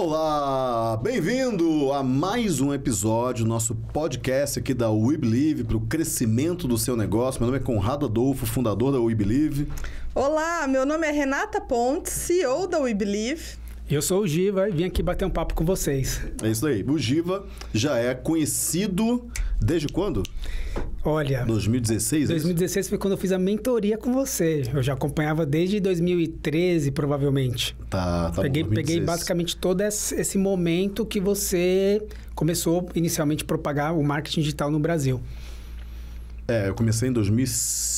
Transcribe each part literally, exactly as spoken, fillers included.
Olá, bem-vindo a mais um episódio do nosso podcast aqui da We Believe para o crescimento do seu negócio. Meu nome é Conrado Adolfo, fundador da We Believe. Olá, meu nome é Renata Pontes, C E O da We Believe. Eu sou o Giva e vim aqui bater um papo com vocês. É isso aí. O Giva já é conhecido desde quando? Olha... dois mil e dezesseis? dois mil e dezesseis foi quando eu fiz a mentoria com você. Eu já acompanhava desde dois mil e treze, provavelmente. Tá, tá peguei, bom. Peguei basicamente todo esse momento que você começou inicialmente a propagar o marketing digital no Brasil. É, eu comecei em dois mil e seis.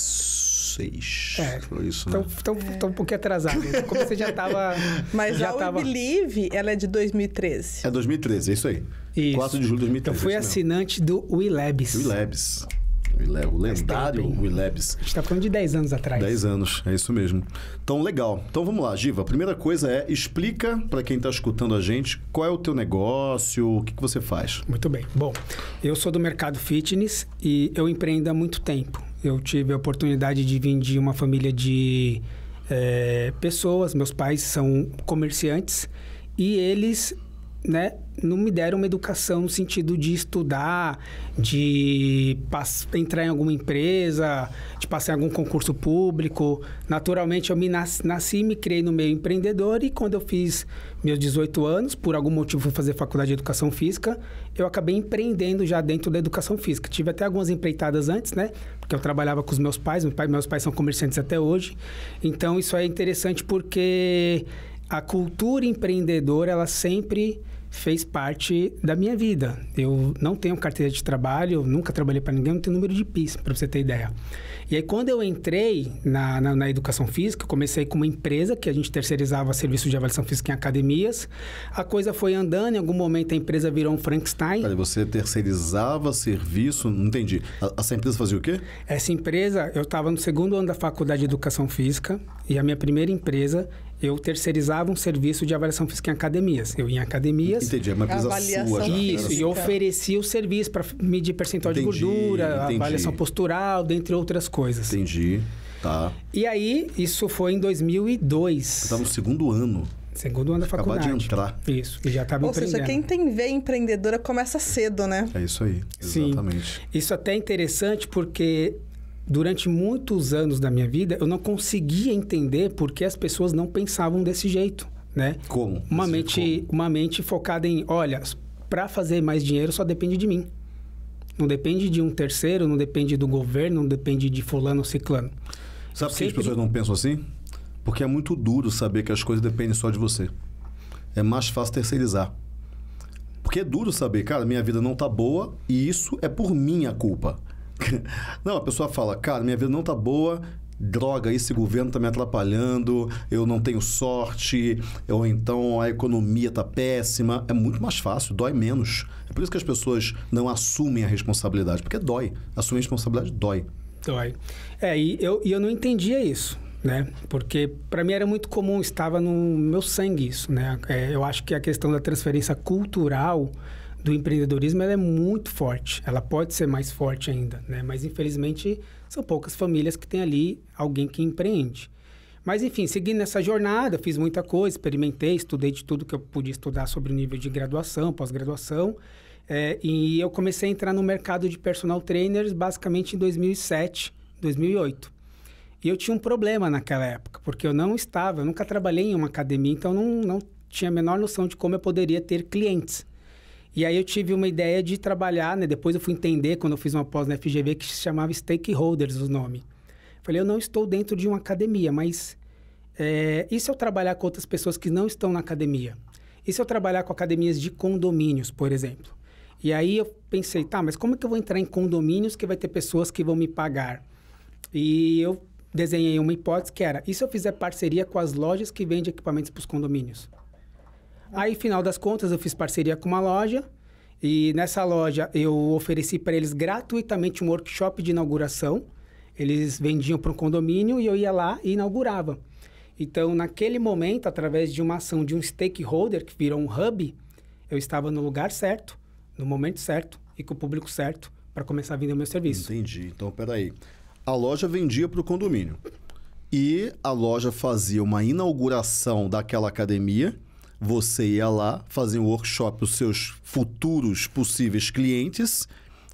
É, foi isso, então, né? Então, é. então um pouquinho atrasado. Como você já estava... Mas já a tava... We Believe, ela é de dois mil e treze. É dois mil e treze, é isso aí. Isso. quatro de julho de dois mil e treze. Então fui assinante do We Labs. We Labs. O lendário We Labs. A gente está falando de dez anos atrás. dez anos, é isso mesmo. Então, legal. Então, vamos lá, Giva. A primeira coisa é, explica para quem está escutando a gente qual é o teu negócio, o que, que você faz. Muito bem. Bom, eu sou do mercado fitness e eu empreendo há muito tempo. Eu tive a oportunidade de vir de uma família de é, pessoas. Meus pais são comerciantes e eles... né, não me deram uma educação no sentido de estudar, de entrar em alguma empresa, de passar em algum concurso público. Naturalmente, eu me nasci, nasci e me criei no meio empreendedor e quando eu fiz meus dezoito anos, por algum motivo fui fazer faculdade de Educação Física, eu acabei empreendendo já dentro da Educação Física. Tive até algumas empreitadas antes, né? Porque eu trabalhava com os meus pais, meus pais, meus pais são comerciantes até hoje. Então, isso é interessante porque a cultura empreendedora, ela sempre... fez parte da minha vida. Eu não tenho carteira de trabalho, nunca trabalhei para ninguém, não tenho número de P I S, para você ter ideia. E aí, quando eu entrei na, na, na educação física, eu comecei com uma empresa que a gente terceirizava serviços de avaliação física em academias. A coisa foi andando, em algum momento a empresa virou um Frankenstein. Peraí, você terceirizava serviço? Não entendi. A, essa empresa fazia o quê? Essa empresa, eu estava no segundo ano da faculdade de Educação Física e a minha primeira empresa, eu terceirizava um serviço de avaliação física em academias. Eu ia em academias... Entendi, é uma empresa Avaliação sua já. Isso, e eu oferecia o serviço para medir percentual Entendi, de gordura, entendi. avaliação postural, dentre outras coisas. Entendi, tá. E aí, isso foi em dois mil e dois. Você estava no segundo ano. Segundo ano da Acabar faculdade. de entrar. Isso, e já estava Ou empreendendo. seja, quem tem veia empreendedora começa cedo, né? É isso aí, Sim. exatamente. Isso até é interessante porque... durante muitos anos da minha vida, eu não conseguia entender por que as pessoas não pensavam desse jeito, né? Como? Uma Desse mente, jeito como? uma mente focada em, olha, para fazer mais dinheiro só depende de mim. Não depende de um terceiro, não depende do governo, não depende de fulano ou ciclano. Sabe por que Sempre... as pessoas não pensam assim? Porque é muito duro saber que as coisas dependem só de você. É mais fácil terceirizar. Porque é duro saber, cara, minha vida não tá boa e isso é por minha culpa. Não, a pessoa fala, cara, minha vida não tá boa, droga, esse governo tá me atrapalhando, eu não tenho sorte, ou então a economia tá péssima. É muito mais fácil, dói menos. É por isso que as pessoas não assumem a responsabilidade, porque dói. Assumir a responsabilidade dói. Dói. É, e eu, e eu não entendia isso, né? Porque para mim era muito comum, estava no meu sangue isso, né? É, eu acho que a questão da transferência cultural do empreendedorismo ela é muito forte. Ela pode ser mais forte ainda, né? Mas, infelizmente, são poucas famílias que têm ali alguém que empreende. Mas, enfim, seguindo nessa jornada, fiz muita coisa, experimentei, estudei de tudo que eu podia estudar sobre o nível de graduação, pós-graduação. É, e eu comecei a entrar no mercado de personal trainers basicamente em dois mil e sete, dois mil e oito. E eu tinha um problema naquela época, porque eu não estava, eu nunca trabalhei em uma academia, então não, não tinha a menor noção de como eu poderia ter clientes. E aí eu tive uma ideia de trabalhar, né? Depois eu fui entender, quando eu fiz uma pós na F G V, que se chamava Stakeholders, o nome. Falei, eu não estou dentro de uma academia, mas é, e se eu trabalhar com outras pessoas que não estão na academia? E se eu trabalhar com academias de condomínios, por exemplo? E aí eu pensei, tá, mas como é que eu vou entrar em condomínios que vai ter pessoas que vão me pagar? E eu desenhei uma hipótese que era, e se eu fizer parceria com as lojas que vendem equipamentos para os condomínios? Aí, final das contas, eu fiz parceria com uma loja e nessa loja eu ofereci para eles gratuitamente um workshop de inauguração. Eles vendiam para um condomínio e eu ia lá e inaugurava. Então, naquele momento, através de uma ação de um stakeholder que virou um hub, eu estava no lugar certo, no momento certo e com o público certo para começar a vender o meu serviço. Entendi. Então, peraí. A loja vendia para o condomínio e a loja fazia uma inauguração daquela academia. Você ia lá, fazia um workshop para os seus futuros possíveis clientes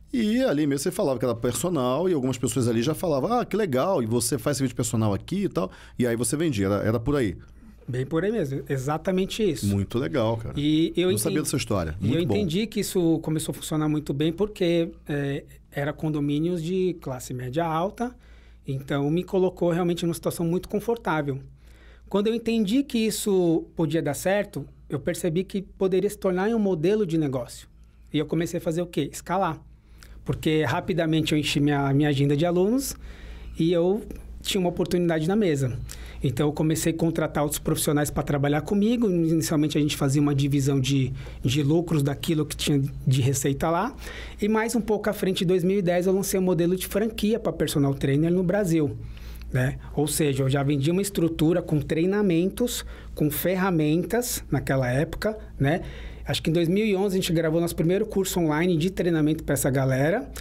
e ali mesmo você falava que era personal e algumas pessoas ali já falavam, ah, que legal, e você faz serviço de personal aqui e tal. E aí você vendia, era, era por aí. Bem por aí mesmo, exatamente isso. Muito legal, cara. E eu Não entendi, sabia dessa história. E Muito eu bom. entendi que isso começou a funcionar muito bem porque é, era condomínios de classe média alta, então me colocou realmente numa situação muito confortável. Quando eu entendi que isso podia dar certo, eu percebi que poderia se tornar um modelo de negócio. E eu comecei a fazer o quê? Escalar. Porque rapidamente eu enchi minha, minha agenda de alunos e eu tinha uma oportunidade na mesa. Então, eu comecei a contratar outros profissionais para trabalhar comigo. Inicialmente, a gente fazia uma divisão de, de lucros daquilo que tinha de receita lá. E mais um pouco à frente, em dois mil e dez, eu lancei um modelo de franquia para personal trainer no Brasil. Né? Ou seja, eu já vendia uma estrutura com treinamentos, com ferramentas naquela época, né? Acho que em dois mil e onze a gente gravou nosso primeiro curso online de treinamento para essa galera.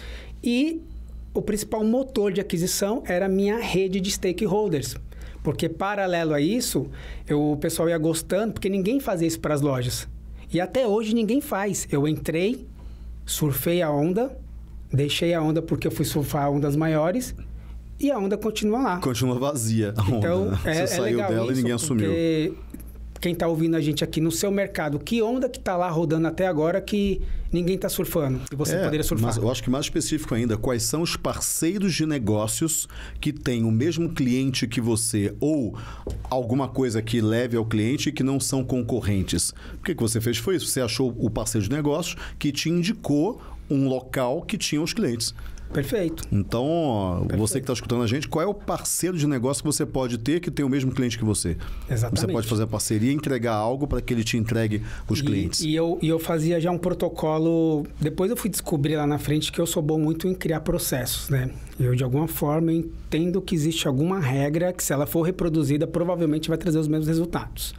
E o principal motor de aquisição era a minha rede de stakeholders. Porque, paralelo a isso, eu, o pessoal ia gostando, porque ninguém fazia isso para as lojas. E até hoje ninguém faz. Eu entrei, surfei a onda, deixei a onda porque eu fui surfar ondas maiores e a onda continua lá. Continua vazia a onda. Então, né? é, Você é saiu legal dela isso, e ninguém assumiu. Porque quem está ouvindo a gente aqui no seu mercado, que onda que está lá rodando até agora que ninguém está surfando e você É, poderia surfar? Mas eu acho que mais específico ainda, quais são os parceiros de negócios que têm o mesmo cliente que você ou alguma coisa que leve ao cliente e que não são concorrentes? O que, que você fez foi isso, você achou o parceiro de negócios que te indicou um local que tinha os clientes. Perfeito. Então, ó, Perfeito. você que está escutando a gente, qual é o parceiro de negócio que você pode ter que tem o mesmo cliente que você? Exatamente. Você pode fazer a parceria e entregar algo para que ele te entregue os e, clientes. E eu, e eu fazia já um protocolo... Depois eu fui descobrir lá na frente que eu sou bom muito em criar processos, né? Eu, de alguma forma, entendo que existe alguma regra que, se ela for reproduzida, provavelmente vai trazer os mesmos resultados.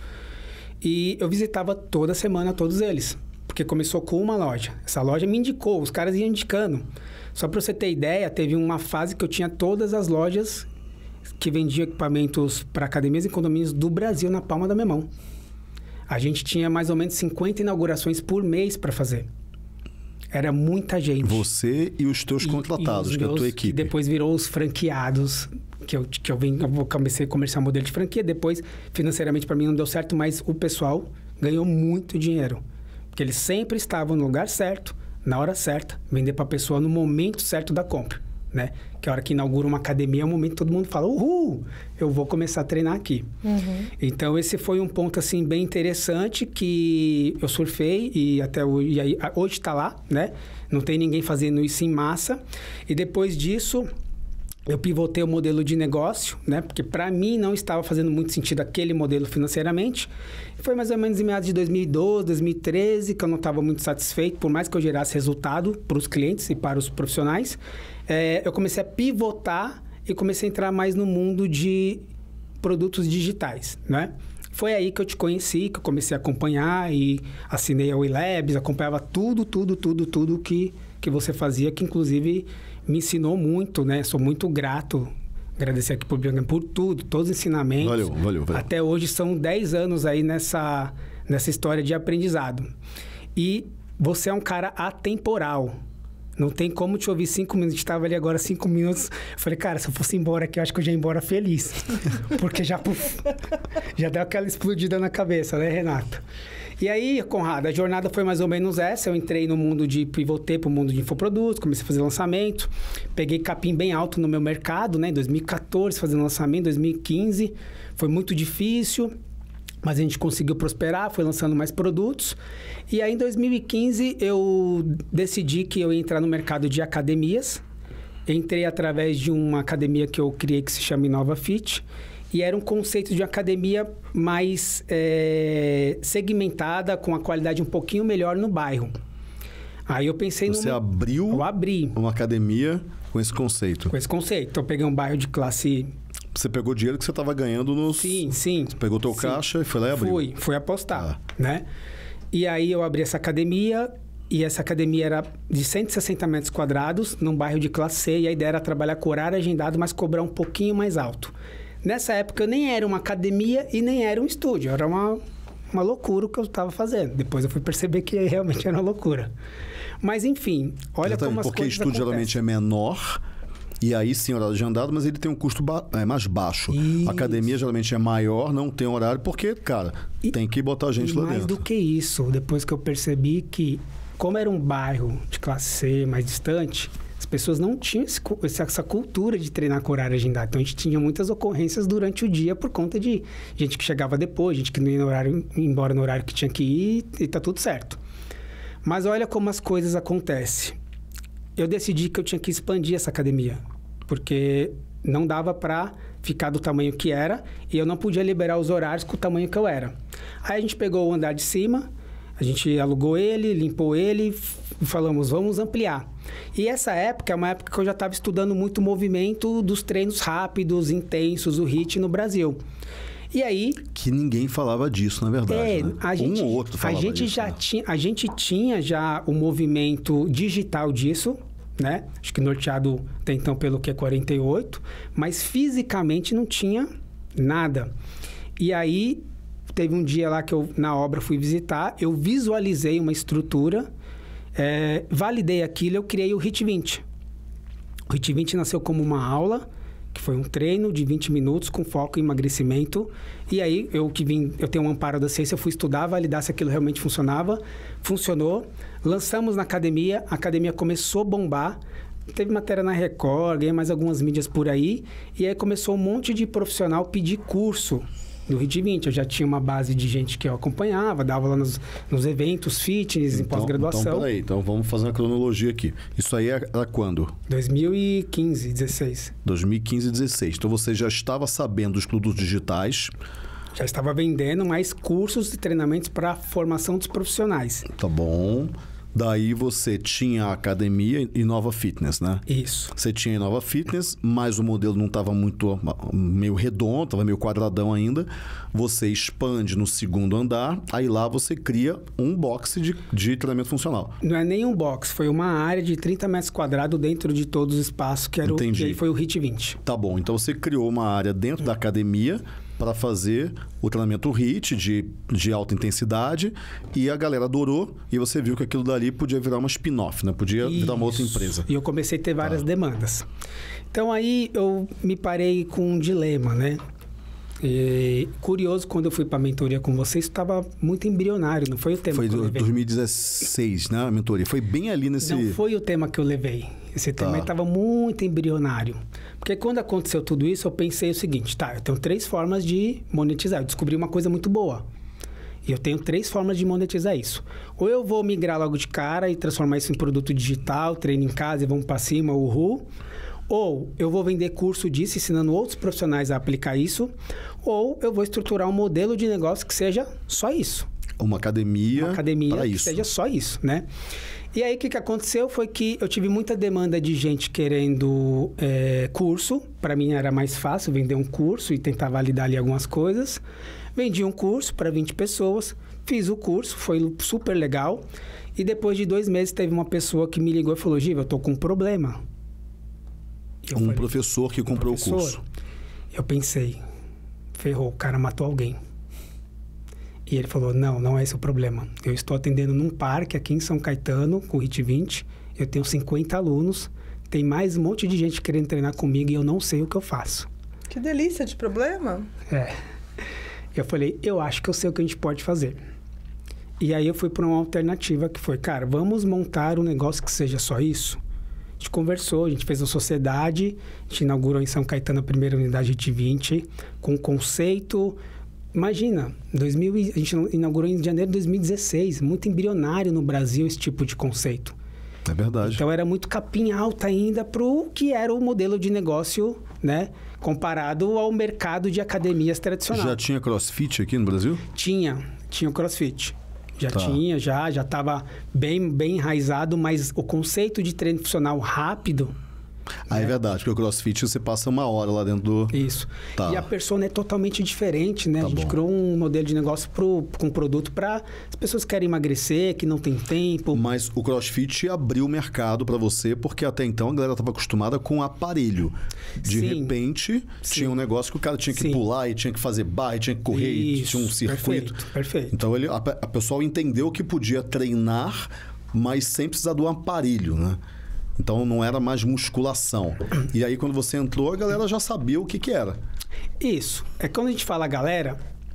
E eu visitava toda semana todos eles. Porque começou com uma loja. Essa loja me indicou, os caras iam indicando. Só para você ter ideia, teve uma fase que eu tinha todas as lojas que vendiam equipamentos para academias e condomínios do Brasil na palma da minha mão. A gente tinha mais ou menos cinquenta inaugurações por mês para fazer. Era muita gente. Você e os teus E- contratados, e os que é a tua meus, equipe. Que depois virou os franqueados, que eu, que eu, vim, eu comecei a comerciar modelo de franquia. Depois, financeiramente, para mim não deu certo, mas o pessoal ganhou muito dinheiro. Porque eles sempre estavam no lugar certo, na hora certa, vender para a pessoa no momento certo da compra, né? Que a hora que inaugura uma academia é o momento que todo mundo fala, uhul, eu vou começar a treinar aqui. Uhum. Então, esse foi um ponto, assim, bem interessante que eu surfei e até hoje, e aí, hoje está lá, né? Não tem ninguém fazendo isso em massa. E depois disso, eu pivotei o modelo de negócio, né? Porque para mim não estava fazendo muito sentido aquele modelo financeiramente. Foi mais ou menos em meados de dois mil e doze, dois mil e treze, que eu não estava muito satisfeito, por mais que eu gerasse resultado para os clientes e para os profissionais. É, eu comecei a pivotar e comecei a entrar mais no mundo de produtos digitais, né? Foi aí que eu te conheci, que eu comecei a acompanhar e assinei a WeLabs, acompanhava tudo, tudo, tudo, tudo que, que você fazia, que inclusive me ensinou muito, né? Sou muito grato, agradecer aqui por, por tudo, todos os ensinamentos. Valeu, valeu, valeu. Até hoje são dez anos aí nessa, nessa história de aprendizado. E você é um cara atemporal. Não tem como te ouvir cinco minutos. Estava ali agora cinco minutos. Eu falei, cara, se eu fosse embora aqui, eu acho que eu já ia embora feliz. Porque já, puf, já deu aquela explodida na cabeça, né, Renato? E aí, Conrado, a jornada foi mais ou menos essa. Eu entrei no mundo de... Pivotei para o mundo de infoprodutos, comecei a fazer lançamento. Peguei capim bem alto no meu mercado, né? Em dois mil e quatorze, fazendo lançamento. Em dois mil e quinze, foi muito difícil. Mas a gente conseguiu prosperar, foi lançando mais produtos. E aí, em dois mil e quinze, eu decidi que eu ia entrar no mercado de academias. Entrei através de uma academia que eu criei que se chama Inova Fit. E era um conceito de academia mais é, segmentada, com a qualidade um pouquinho melhor no bairro. Aí eu pensei... Você numa... abriu Eu abri uma academia com esse conceito. com esse conceito. Então, eu peguei um bairro de classe... Você pegou o dinheiro que você estava ganhando nos... Sim, sim. Você pegou teu sim. caixa e foi lá e abriu. Fui, fui apostar, Ah. né? E aí eu abri essa academia, e essa academia era de cento e sessenta metros quadrados, num bairro de classe C, e a ideia era trabalhar com horário agendado, mas cobrar um pouquinho mais alto. Nessa época eu nem era uma academia e nem era um estúdio, era uma, uma loucura o que eu estava fazendo. Depois eu fui perceber que realmente era uma loucura. Mas, enfim, olha Exatamente, como as porque coisas estudo acontecem. geralmente é menor, e aí sim horário de andado, mas ele tem um custo ba- é, mais baixo. Isso. A academia geralmente é maior, não tem horário, porque, cara, E- tem que botar gente E lá mais dentro. do que isso, depois que eu percebi que, como era um bairro de classe C mais distante, as pessoas não tinham esse cu- essa, essa cultura de treinar com horário agendado. Então, a gente tinha muitas ocorrências durante o dia por conta de gente que chegava depois, gente que não ia no horário, ia embora no horário que tinha que ir, e tá tudo certo. Mas olha como as coisas acontecem. Eu decidi que eu tinha que expandir essa academia, porque não dava para ficar do tamanho que era e eu não podia liberar os horários com o tamanho que eu era. Aí a gente pegou o andar de cima, a gente alugou ele, limpou ele e falamos, vamos ampliar. E essa época é uma época que eu já estava estudando muito o movimento dos treinos rápidos, intensos, o H I I T no Brasil. E aí... Que ninguém falava disso, na verdade. É, né? a gente, um ou outro falava a gente disso, já né? tinha, a gente tinha já o movimento digital disso, né? Acho que norteado até então pelo Q quarenta e oito, mas fisicamente não tinha nada. E aí teve um dia lá que eu na obra fui visitar, eu visualizei uma estrutura, é, validei aquilo, eu criei o H I I T vinte. O H I I T vinte nasceu como uma aula, que foi um treino de vinte minutos com foco em emagrecimento. E aí, eu que vim, eu tenho um amparo da ciência, eu fui estudar, validar se aquilo realmente funcionava. Funcionou. Lançamos na academia, a academia começou a bombar. Teve matéria na Record, ganhei mais algumas mídias por aí. E aí começou um monte de profissional pedir curso no H I I T vinte. Eu já tinha uma base de gente que eu acompanhava, dava lá nos, nos eventos fitness, em Então, pós-graduação. Então, peraí. Então, vamos fazer uma cronologia aqui. Isso aí era quando? dois mil e quinze, dezesseis. dois mil e quinze e dezesseis. Então, você já estava sabendo dos produtos digitais. Já estava vendendo mais cursos e treinamentos para a formação dos profissionais. Tá bom. Daí você tinha a academia Inova Fitness, né? Isso. Você tinha a Inova Fitness, mas o modelo não estava muito meio redondo, estava meio quadradão ainda. Você expande no segundo andar, aí lá você cria um box de, de treinamento funcional. Não é nem um box, foi uma área de trinta metros quadrados dentro de todos os espaços, que era o, Entendi. que aí foi o H I I T vinte. Tá bom, então você criou uma área dentro da academia para fazer o treinamento H I I T de, de alta intensidade e a galera adorou e você viu que aquilo dali podia virar uma spin-off, né? Podia virar uma outra Isso. empresa. E eu comecei a ter várias demandas. Então aí eu me parei com um dilema, né? E, curioso, quando eu fui para a mentoria com vocês, estava muito embrionário, não foi o tema Foi que eu do, levei. dois mil e dezesseis, né? A mentoria. Foi bem ali nesse... Não foi o tema que eu levei. Esse tema Tá. estava muito embrionário. Porque quando aconteceu tudo isso, eu pensei o seguinte, tá, eu tenho três formas de monetizar. Eu descobri uma coisa muito boa. E eu tenho três formas de monetizar isso. Ou eu vou migrar logo de cara e transformar isso em produto digital, treino em casa e vamos para cima, uhul. Ou eu vou vender curso disso, ensinando outros profissionais a aplicar isso. Ou eu vou estruturar um modelo de negócio que seja só isso. Uma academia, Uma academia para que isso. seja só isso, né? E aí, o que, que aconteceu foi que eu tive muita demanda de gente querendo é, curso. Para mim, era mais fácil vender um curso e tentar validar ali algumas coisas. Vendi um curso para vinte pessoas. Fiz o curso, foi super legal. E depois de dois meses, teve uma pessoa que me ligou e falou, Giva, eu tô com um problema. Eu Um falei, professor que comprou professor? o curso. Eu pensei, ferrou, o cara matou alguém. E ele falou, não, não é esse o problema. Eu estou atendendo num parque aqui em São Caetano, com o H I I T vinte. Eu tenho cinquenta alunos. Tem mais um monte de gente querendo treinar comigo e eu não sei o que eu faço. Que delícia de problema. É. Eu falei, eu acho que eu sei o que a gente pode fazer. E aí eu fui para uma alternativa que foi, cara, vamos montar um negócio que seja só isso? A gente conversou, a gente fez uma sociedade, a gente inaugurou em São Caetano a primeira unidade H I I T vinte, com conceito... Imagina, dois mil, a gente inaugurou em janeiro de dois mil e dezesseis, muito embrionário no Brasil esse tipo de conceito. É verdade. Então era muito capim alta ainda para o que era o modelo de negócio, né? Comparado ao mercado de academias tradicionais. Já tinha CrossFit aqui no Brasil? Tinha, tinha o CrossFit. Já Tá. tinha, já já estava bem, bem enraizado, mas o conceito de treino funcional rápido Ah, né? é verdade, porque o CrossFit você passa uma hora lá dentro do... Isso. Tá. E a persona é totalmente diferente, né? Tá a gente bom. criou um modelo de negócio pro, com um produto para as pessoas que querem emagrecer, que não tem tempo. Mas o CrossFit abriu o mercado para você, porque até então a galera estava acostumada com aparelho. De Sim. repente, Sim. tinha um negócio que o cara tinha que Sim. pular, e tinha que fazer barra, e tinha que correr, e Isso, tinha um circuito. Perfeito, perfeito. Então ele, a, a pessoa entendeu que podia treinar, mas sem precisar do aparelho, né? Então não era mais musculação. E aí quando você entrou, a galera já sabia o que que era. Isso. É quando a gente fala galera...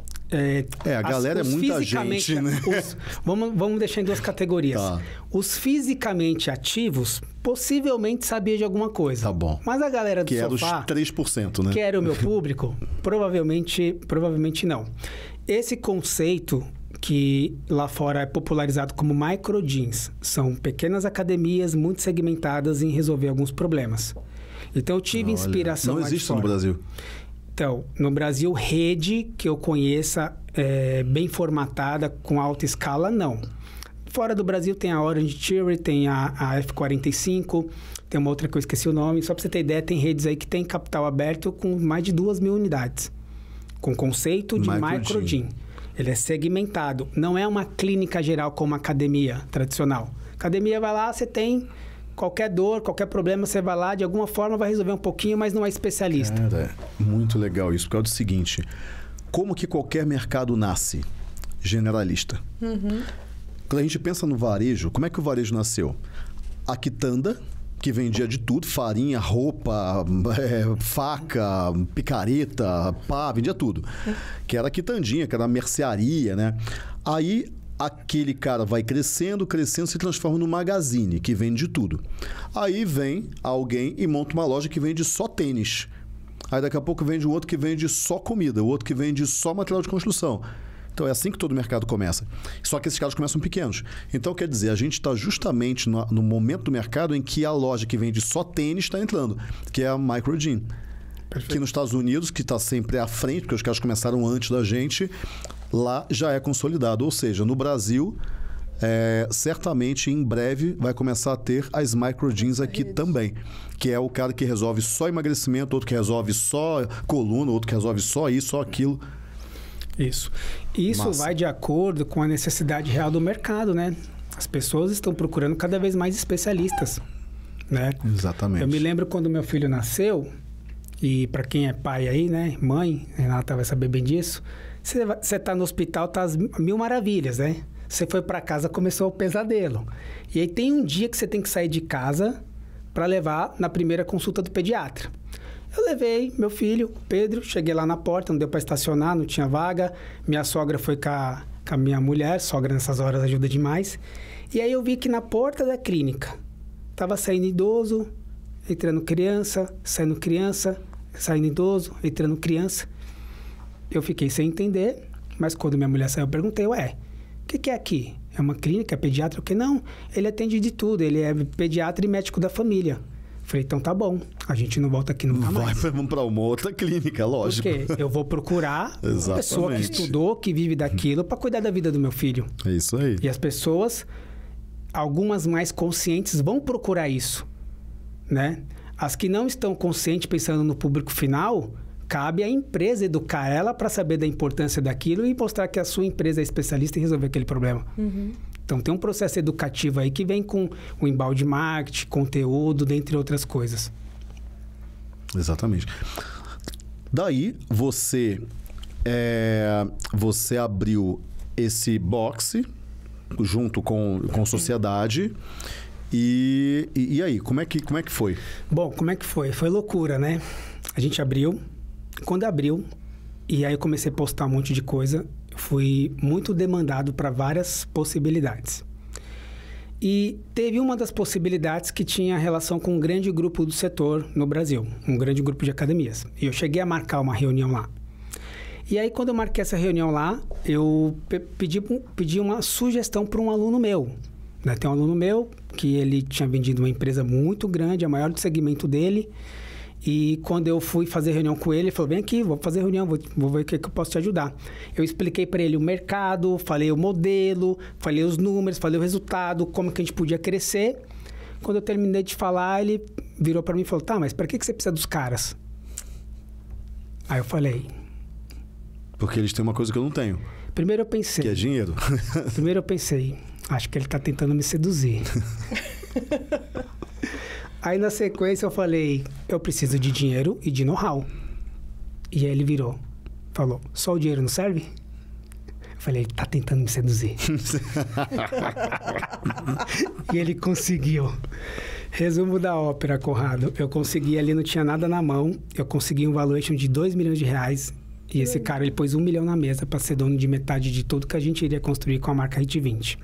É, É, a galera é os muita fisicamente- gente, né? os- vamos, vamos deixar em duas categorias. Tá. Os fisicamente ativos possivelmente sabiam de alguma coisa. Tá bom. Mas a galera do Que era os sofá, três por cento, né? que era o meu público, provavelmente, provavelmente não. Esse conceito que lá fora é popularizado como micro gyms, são pequenas academias muito segmentadas em resolver alguns problemas. Então eu tive Olha, inspiração não lá de existe no fora. Brasil. Então, no Brasil, rede que eu conheça é, bem formatada, com alta escala, não. Fora do Brasil tem a Orange Theory, tem a, a F quarenta e cinco, tem uma outra que eu esqueci o nome. Só para você ter ideia, tem redes aí que tem capital aberto com mais de duas mil unidades. Com conceito de Micro micro gym. gym. Ele é segmentado. Não é uma clínica geral como uma academia tradicional. Academia vai lá, você tem... Qualquer dor, qualquer problema, você vai lá, de alguma forma vai resolver um pouquinho, mas não é especialista. Cara, muito legal isso, por causa do seguinte: como que qualquer mercado nasce? Generalista. Uhum. Quando a gente pensa no varejo, como é que o varejo nasceu? A quitanda, que vendia de tudo, farinha, roupa, é, faca, picareta, pá, vendia tudo. Que era a quitandinha, que era a mercearia, né? Aí aquele cara vai crescendo, crescendo, se transforma no magazine, que vende de tudo. Aí vem alguém e monta uma loja que vende só tênis. Aí daqui a pouco vende um outro que vende só comida, o outro que vende só material de construção. Então é assim que todo mercado começa. Só que esses caras começam pequenos. Então quer dizer, a gente está justamente no, no momento do mercado em que a loja que vende só tênis está entrando, que é a Micro Gym. Que nos Estados Unidos, que está sempre à frente, porque os caras começaram antes da gente, lá já é consolidado. Ou seja, no Brasil, é, certamente em breve vai começar a ter as Micro Gyms aqui também. Que é o cara que resolve só emagrecimento, outro que resolve só coluna, outro que resolve só isso, só aquilo. Isso. E isso Massa. vai de acordo com a necessidade real do mercado, né? As pessoas estão procurando cada vez mais especialistas, né? Exatamente. Eu me lembro quando meu filho nasceu, e para quem é pai aí, né? Mãe, Renata vai saber bem disso. Você tá no hospital, tá às mil maravilhas, né? Você foi para casa, começou o pesadelo. E aí tem um dia que você tem que sair de casa para levar na primeira consulta do pediatra. Eu levei meu filho, Pedro, cheguei lá na porta, não deu para estacionar, não tinha vaga. Minha sogra foi com a, com a minha mulher, sogra nessas horas ajuda demais. E aí eu vi que na porta da clínica tava saindo idoso, entrando criança, saindo criança, saindo idoso, entrando criança. Eu fiquei sem entender, mas quando minha mulher saiu, eu perguntei, ué, o que, que é aqui? É uma clínica, é pediatra? O que? Não, ele atende de tudo, ele é pediatra e médico da família. Falei, então tá bom, a gente não volta aqui nunca mais. Vai para uma outra clínica, lógico. Porque eu vou procurar uma pessoa que Exatamente. estudou, que vive daquilo, para cuidar da vida do meu filho. É isso aí. E as pessoas, algumas mais conscientes, vão procurar isso, né? As que não estão conscientes, pensando no público final, cabe à empresa educar ela para saber da importância daquilo e mostrar que a sua empresa é especialista em resolver aquele problema. Uhum. Então, tem um processo educativo aí que vem com o embalde marketing, conteúdo, dentre outras coisas. Exatamente. Daí, você, é, você abriu esse boxe junto com, com sociedade. E, e, e aí, como é, que, como é que foi? Bom, como é que foi? Foi loucura, né? A gente abriu. Quando abriu, e aí eu comecei a postar um monte de coisa, fui muito demandado para várias possibilidades. E teve uma das possibilidades que tinha relação com um grande grupo do setor no Brasil, um grande grupo de academias. E eu cheguei a marcar uma reunião lá. E aí, quando eu marquei essa reunião lá, eu pe- pedi, pedi uma sugestão para um aluno meu. Né? Tem um aluno meu que ele tinha vendido uma empresa muito grande, a maior do segmento dele. E quando eu fui fazer reunião com ele, ele falou, vem aqui, vou fazer reunião, vou, vou ver o que, que eu posso te ajudar. Eu expliquei para ele o mercado, falei o modelo, falei os números, falei o resultado, como que a gente podia crescer. Quando eu terminei de falar, ele virou para mim e falou, tá, mas para que, que você precisa dos caras? Aí eu falei... Porque eles têm uma coisa que eu não tenho. Primeiro eu pensei... Que é dinheiro. Primeiro eu pensei, acho que ele tá tentando me seduzir. Aí na sequência eu falei, eu preciso de dinheiro e de know-how. E aí ele virou, falou, só o dinheiro não serve? Eu falei, ele tá tentando me seduzir. E ele conseguiu. Resumo da ópera, Conrado. Eu consegui ali, não tinha nada na mão. Eu consegui um valuation de dois milhões de reais. E esse cara, ele pôs um milhão na mesa para ser dono de metade de tudo que a gente iria construir com a marca Hit vinte.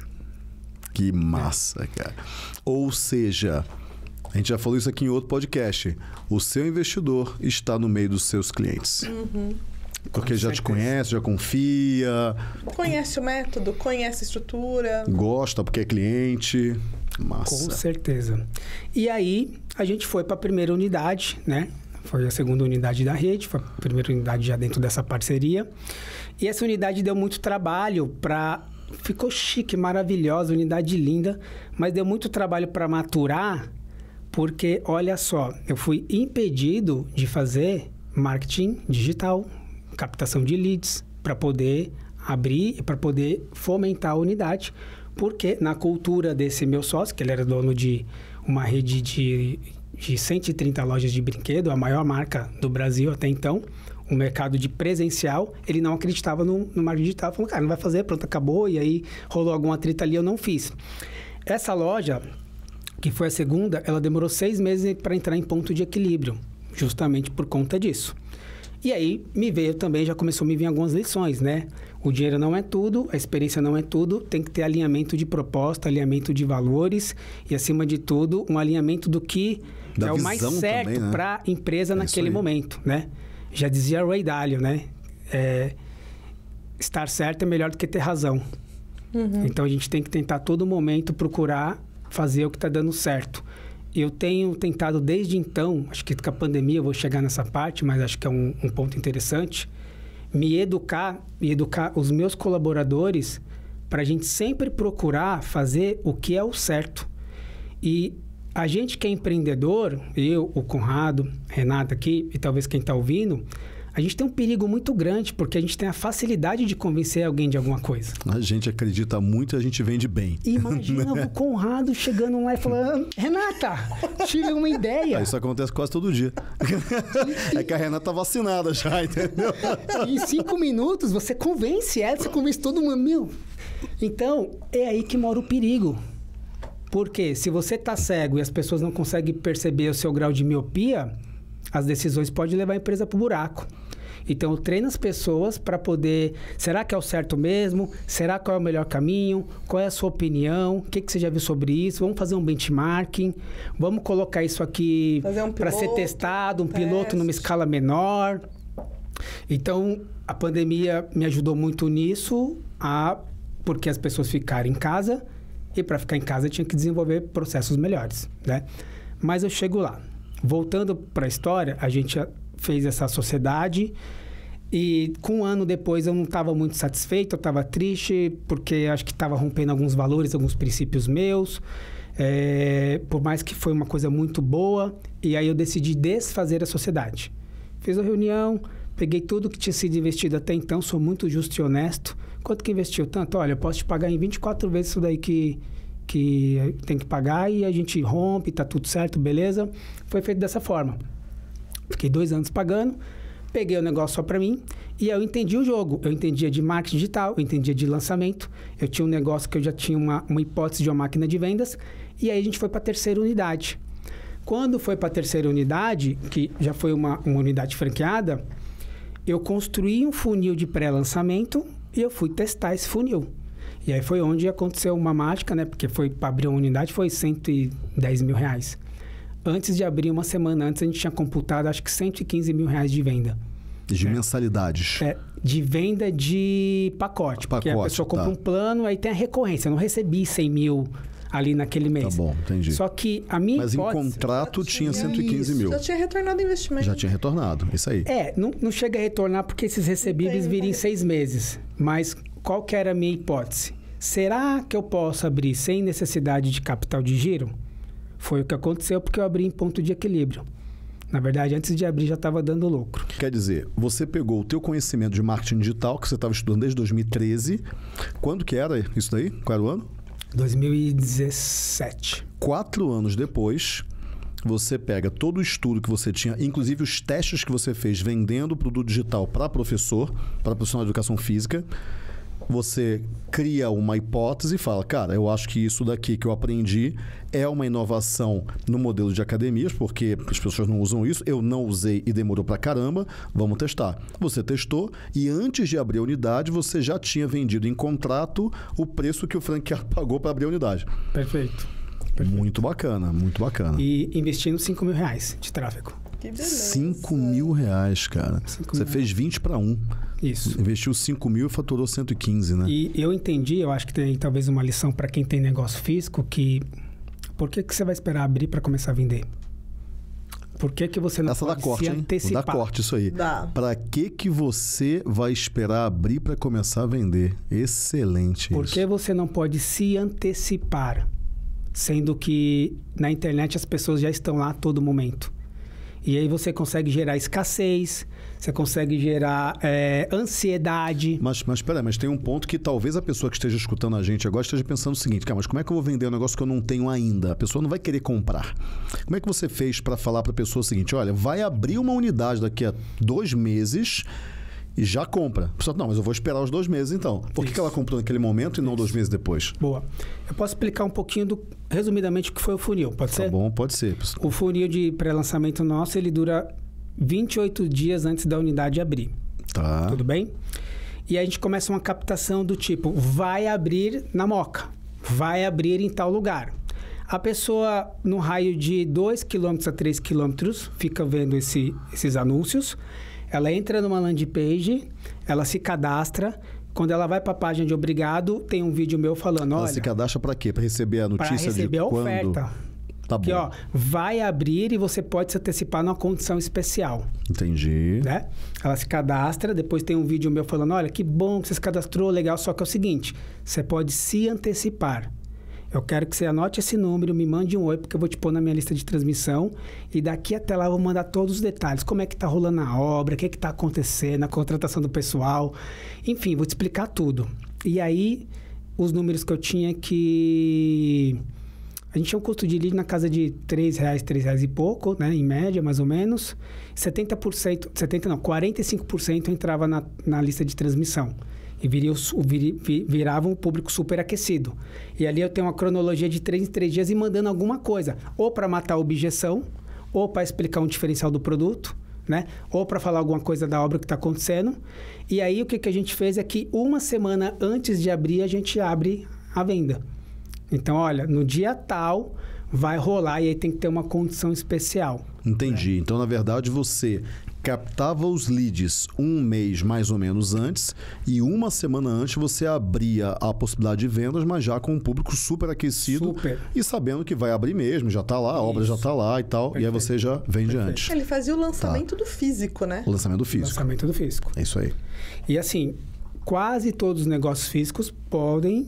Que massa, cara. Ou seja, a gente já falou isso aqui em outro podcast. O seu investidor está no meio dos seus clientes. Uhum. Porque já te conhece, já confia. Conhece o método, conhece a estrutura. Gosta porque é cliente. Massa. Com certeza. E aí, a gente foi para a primeira unidade, né? Foi a segunda unidade da rede, foi a primeira unidade já dentro dessa parceria. E essa unidade deu muito trabalho para... Ficou chique, maravilhosa, unidade linda, mas deu muito trabalho para maturar, porque, olha só, eu fui impedido de fazer marketing digital, captação de leads, para poder abrir e para poder fomentar a unidade, porque na cultura desse meu sócio, que ele era dono de uma rede de, de cento e trinta lojas de brinquedo, a maior marca do Brasil até então, o mercado de presencial, ele não acreditava no, no marketing digital. Falou, cara, não vai fazer, pronto, acabou. E aí rolou alguma treta ali, eu não fiz. Essa loja, que foi a segunda, ela demorou seis meses para entrar em ponto de equilíbrio, justamente por conta disso. E aí me veio também, já começou a me vir algumas lições, né? O dinheiro não é tudo, a experiência não é tudo, tem que ter alinhamento de proposta, alinhamento de valores e, acima de tudo, um alinhamento do que da é o mais certo, né, para a empresa é naquele momento, né? Já dizia Ray Dalio, né? É, estar certo é melhor do que ter razão. Uhum. Então, a gente tem que tentar a todo momento procurar fazer o que está dando certo. Eu tenho tentado desde então, acho que com a pandemia eu vou chegar nessa parte, mas acho que é um, um ponto interessante, me educar e educar os meus colaboradores para a gente sempre procurar fazer o que é o certo. E a gente que é empreendedor, eu, o Conrado, Renata aqui e talvez quem está ouvindo, a gente tem um perigo muito grande porque a gente tem a facilidade de convencer alguém de alguma coisa. A gente acredita muito e a gente vende bem. Imagina o Conrado chegando lá e falando, Renata, tive uma ideia. Ah, isso acontece quase todo dia. É que a Renata tá vacinada já, entendeu? Em cinco minutos você convence ela, você convence todo mundo. Meu. Então, é aí que mora o perigo. Porque se você tá cego e as pessoas não conseguem perceber o seu grau de miopia, as decisões podem levar a empresa pro buraco. Então, eu treino as pessoas para poder... Será que é o certo mesmo? Será qual é o melhor caminho? Qual é a sua opinião? O que, que você já viu sobre isso? Vamos fazer um benchmarking? Vamos colocar isso aqui um para ser testado, um teste. Piloto numa escala menor. Então, a pandemia me ajudou muito nisso, a, porque as pessoas ficaram em casa e para ficar em casa tinha que desenvolver processos melhores, né? Mas eu chego lá. Voltando para a história, a gente fez essa sociedade e com um ano depois eu não estava muito satisfeito, eu estava triste porque acho que estava rompendo alguns valores, alguns princípios meus, é, por mais que foi uma coisa muito boa, e aí eu decidi desfazer a sociedade. Fiz a reunião, peguei tudo que tinha sido investido até então, sou muito justo e honesto. Quanto que investiu? Tanto, olha, eu posso te pagar em vinte e quatro vezes isso daí que... que tem que pagar e a gente rompe, tá tudo certo, beleza? Foi feito dessa forma. Fiquei dois anos pagando, peguei o negócio só para mim e eu entendi o jogo. Eu entendia de marketing digital, eu entendia de lançamento, eu tinha um negócio que eu já tinha uma, uma hipótese de uma máquina de vendas e aí a gente foi para a terceira unidade. Quando foi para a terceira unidade, que já foi uma, uma unidade franqueada, eu construí um funil de pré-lançamento e eu fui testar esse funil. E aí foi onde aconteceu uma mágica, né? Porque foi para abrir uma unidade, foi cento e dez mil reais. Antes de abrir, uma semana antes, a gente tinha computado, acho que cento e quinze mil reais de venda. De é. mensalidades. É, de venda de pacote. Porque pacote, a pessoa compra tá. um plano, aí tem a recorrência. Eu não recebi cem mil ali naquele mês. Tá bom, entendi. Só que a minha Mas hipótese... em contrato tinha cento e quinze mil. Já tinha retornado o investimento. Já tinha retornado, isso aí. É, não, não chega a retornar porque esses recebíveis viram em seis meses. Mas qual que era a minha hipótese? Será que eu posso abrir sem necessidade de capital de giro? Foi o que aconteceu porque eu abri em ponto de equilíbrio. Na verdade, antes de abrir já estava dando lucro. Quer dizer, você pegou o teu conhecimento de marketing digital, que você estava estudando desde dois mil e treze. Quando que era isso daí? Qual era o ano? dois mil e dezessete. Quatro anos depois, você pega todo o estudo que você tinha, inclusive os testes que você fez vendendo produto digital para professor, para profissional de educação física. Você cria uma hipótese e fala, cara, eu acho que isso daqui que eu aprendi é uma inovação no modelo de academias, porque as pessoas não usam isso, eu não usei e demorou pra caramba, vamos testar. Você testou e antes de abrir a unidade, você já tinha vendido em contrato o preço que o franqueado pagou para abrir a unidade. Perfeito. Perfeito. Muito bacana, muito bacana. E investindo cinco mil reais de tráfego. Que beleza. cinco mil reais, cara. cinco Você mil fez vinte para um. Isso. Investiu cinco mil e faturou cento e quinze, né? E eu entendi, eu acho que tem talvez uma lição para quem tem negócio físico, que por que, que você vai esperar abrir para começar a vender? Por que, que você não Essa pode dá corte, se hein? antecipar? Dá corte isso aí. Dá. Para que que você vai esperar abrir para começar a vender? Excelente Por isso. que você não pode se antecipar? Sendo que na internet as pessoas já estão lá a todo momento. E aí você consegue gerar escassez, você consegue gerar é, ansiedade. Mas, mas peraí, mas tem um ponto que talvez a pessoa que esteja escutando a gente agora esteja pensando o seguinte, cara, mas como é que eu vou vender um negócio que eu não tenho ainda? A pessoa não vai querer comprar. Como é que você fez para falar para a pessoa o seguinte, olha, vai abrir uma unidade daqui a dois meses e já compra. A pessoa, não, mas eu vou esperar os dois meses então. Por que, que ela comprou naquele momento e não dois meses depois? Boa. Eu posso explicar um pouquinho, do, resumidamente, o que foi o funil, pode ser? Tá bom, pode ser. O funil de pré-lançamento nosso, ele dura vinte e oito dias antes da unidade abrir. Tá. Tudo bem? E aí a gente começa uma captação do tipo, vai abrir na Moca, vai abrir em tal lugar. A pessoa, no raio de dois quilômetros a três quilômetros, fica vendo esse, esses anúncios. Ela entra numa landing page, ela se cadastra. Quando ela vai para a página de obrigado, tem um vídeo meu falando, Ela olha... se cadastra para quê? Para receber a notícia de Para receber a quando? oferta. Tá bom. Que, ó, vai abrir e você pode se antecipar numa condição especial. Entendi. Né? Ela se cadastra, depois tem um vídeo meu falando, olha, que bom que você se cadastrou, legal, só que é o seguinte, você pode se antecipar. Eu quero que você anote esse número, me mande um oi, porque eu vou te pôr na minha lista de transmissão e daqui até lá eu vou mandar todos os detalhes. Como é que tá rolando a obra, o que é que tá acontecendo, a contratação do pessoal. Enfim, vou te explicar tudo. E aí, os números que eu tinha que... A gente tinha um custo de lead na casa de três reais, três reais e pouco, né? Em média, mais ou menos. setenta por cento, setenta não, quarenta e cinco por cento entrava na, na lista de transmissão. E viria, vir, vir, virava um público super aquecido. E ali eu tenho uma cronologia de três em três dias e mandando alguma coisa. Ou para matar a objeção, ou para explicar um diferencial do produto, né? Ou para falar alguma coisa da obra que está acontecendo. E aí o que, que a gente fez é que uma semana antes de abrir, a gente abre a venda. Então, olha, no dia tal vai rolar e aí tem que ter uma condição especial. Entendi. Né? Então, na verdade, você captava os leads um mês mais ou menos antes e uma semana antes você abria a possibilidade de vendas, mas já com um público super aquecido Super. E sabendo que vai abrir mesmo, já está lá, a obra já está lá e tal, Perfeito. E aí você já vende Perfeito. Antes. Ele fazia o lançamento tá. do físico, né? O lançamento do físico. Lançamento do físico. É isso aí. E assim, quase todos os negócios físicos podem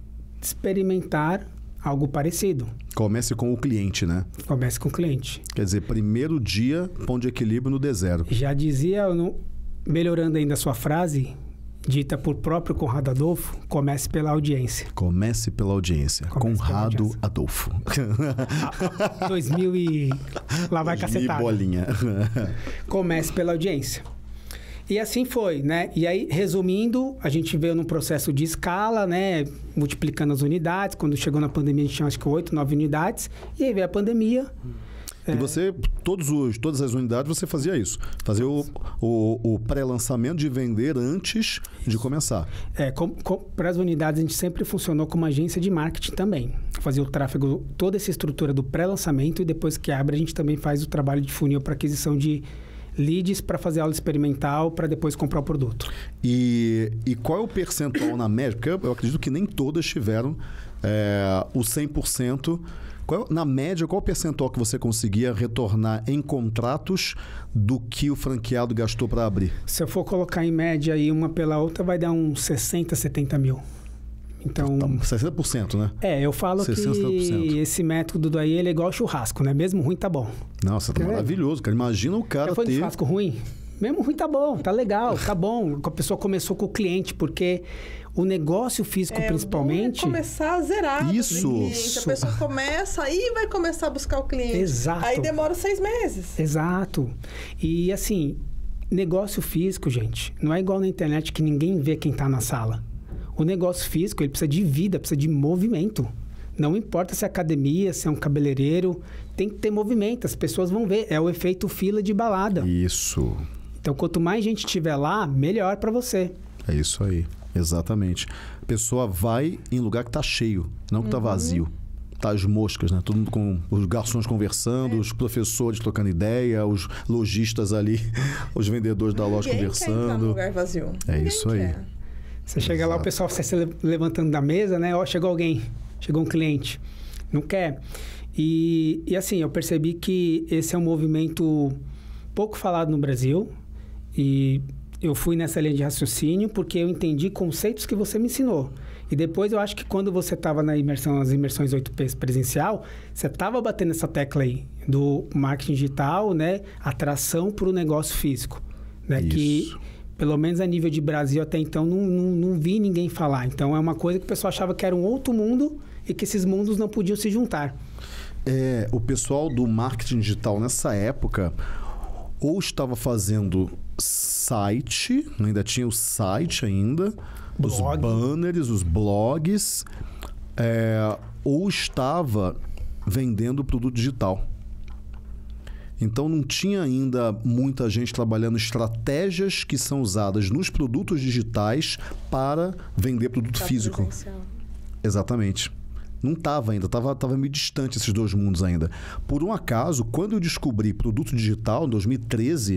experimentar algo parecido. Comece com o cliente, né? Comece com o cliente. Quer dizer, primeiro dia, ponto de equilíbrio no D zero. Já dizia, melhorando ainda a sua frase, dita por próprio Conrado Adolfo, comece pela audiência. Comece pela audiência. Comece Conrado pela audiência. Adolfo. Ah, dois mil e... Lá vai cacetada. bolinha. Comece pela audiência. E assim foi, né? E aí, resumindo, a gente veio num processo de escala, né? Multiplicando as unidades. Quando chegou na pandemia, a gente tinha acho que oito, nove unidades. E aí veio a pandemia. E é... você, todos os, todas as unidades, você fazia isso. Fazia o, o, o pré-lançamento de vender antes de começar. É, para as unidades, a gente sempre funcionou como agência de marketing também. Fazia o tráfego, toda essa estrutura do pré-lançamento e depois que abre, a gente também faz o trabalho de funil para aquisição de leads para fazer aula experimental para depois comprar o produto. E, e qual é o percentual na média? Porque eu, eu acredito que nem todas tiveram é, o cem por cento. Qual, na média, qual o percentual que você conseguia retornar em contratos do que o franqueado gastou para abrir? Se eu for colocar em média aí uma pela outra, vai dar uns sessenta, setenta mil. Então, sessenta por cento, né? É, eu falo sessenta por cento. que esse método aí ele é igual churrasco, né? Mesmo ruim tá bom. Nossa, tá maravilhoso, cara. Imagina o cara Já foi ter... um churrasco ruim? Mesmo ruim tá bom, tá legal, tá bom. A pessoa começou com o cliente, porque o negócio físico, É, principalmente... bom é começar a zerar. Isso. Cliente. A pessoa começa, aí vai começar a buscar o cliente. Exato. Aí demora seis meses. Exato. E assim, negócio físico, gente, não é igual na internet que ninguém vê quem tá na sala. O negócio físico, ele precisa de vida, precisa de movimento. Não importa se é academia, se é um cabeleireiro, tem que ter movimento, as pessoas vão ver. É o efeito fila de balada. Isso. Então, quanto mais gente tiver lá, melhor para você. É isso aí, exatamente. A pessoa vai em lugar que tá cheio, não que tá vazio. Tá as moscas, né? Todo mundo com os garçons conversando, é. os professores trocando ideia, os lojistas ali, os vendedores da loja Ninguém conversando. Quer entrar no lugar vazio. É Ninguém isso aí. quer. Você chega Exato. Lá, o pessoal sai se levantando da mesa, né? Ó, chegou alguém, chegou um cliente. Não quer. E, e assim, eu percebi que esse é um movimento pouco falado no Brasil. E eu fui nessa linha de raciocínio porque eu entendi conceitos que você me ensinou. E depois eu acho que quando você estava na imersão, nas imersões oito P presencial, você estava batendo essa tecla aí do marketing digital, né? Atração para o negócio físico. Né? Que, pelo menos a nível de Brasil até então, não, não, não vi ninguém falar. Então é uma coisa que o pessoal achava que era um outro mundo e que esses mundos não podiam se juntar. É, o pessoal do marketing digital nessa época ou estava fazendo site, ainda tinha o site ainda, Blog. Os banners, os blogs, é, ou estava vendendo produto digital. Então não tinha ainda muita gente trabalhando estratégias que são usadas nos produtos digitais para vender produto tá físico. Presencial. Exatamente. Não estava ainda, estava tava meio distante esses dois mundos ainda. Por um acaso, quando eu descobri produto digital, em dois mil e treze,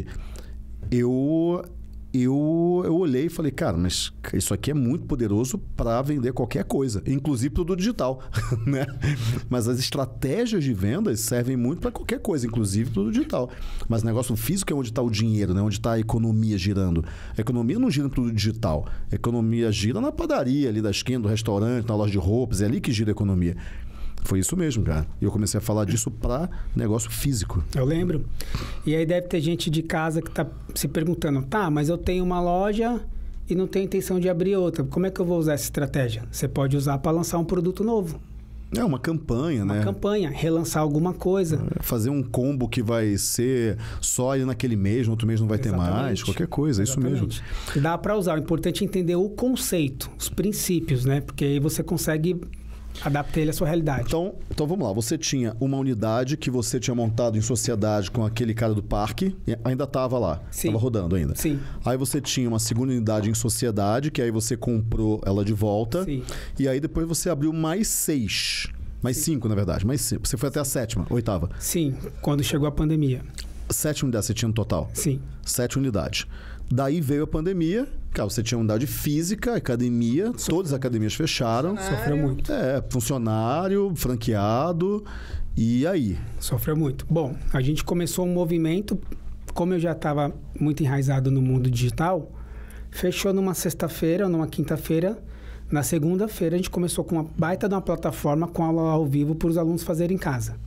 eu, eu, eu olhei e falei, cara, mas isso aqui é muito poderoso para vender qualquer coisa, inclusive produto digital, né? Mas as estratégias de vendas servem muito para qualquer coisa, inclusive produto digital. Mas o negócio físico é onde está o dinheiro, né? Onde está a economia girando. A economia não gira no produto digital. A economia gira na padaria ali da esquina, do restaurante, na loja de roupas. É ali que gira a economia. Foi isso mesmo, cara. E eu comecei a falar disso para negócio físico. Eu lembro. E aí deve ter gente de casa que está se perguntando, tá, mas eu tenho uma loja e não tenho intenção de abrir outra. Como é que eu vou usar essa estratégia? Você pode usar para lançar um produto novo. É uma campanha, uma né? Uma campanha, relançar alguma coisa. É, fazer um combo que vai ser só aí naquele mês, no outro mês não vai Exatamente. Ter mais, qualquer coisa, Exatamente. É isso mesmo. Dá para usar, o importante é entender o conceito, os princípios, né? Porque aí você consegue adaptar ele à sua realidade. Então, então vamos lá, você tinha uma unidade que você tinha montado em sociedade com aquele cara do parque, ainda estava lá, estava rodando ainda. Sim. Aí você tinha uma segunda unidade em sociedade, que aí você comprou ela de volta. Sim. E aí depois você abriu mais seis, mais Sim. cinco na verdade, mais cinco. Você foi até a sétima, oitava. Sim, quando chegou a pandemia. Sete unidades você tinha no total? Sim. Sete unidades. Daí veio a pandemia, cara, você tinha unidade física, academia, Sofreu. Todas as academias fecharam. Sofreu muito. É, funcionário, franqueado, e aí? Sofreu muito. Bom, a gente começou um movimento, como eu já estava muito enraizado no mundo digital, fechou numa sexta-feira ou numa quinta-feira. Na segunda-feira a gente começou com uma baita de uma plataforma com aula ao vivo para os alunos fazerem em casa.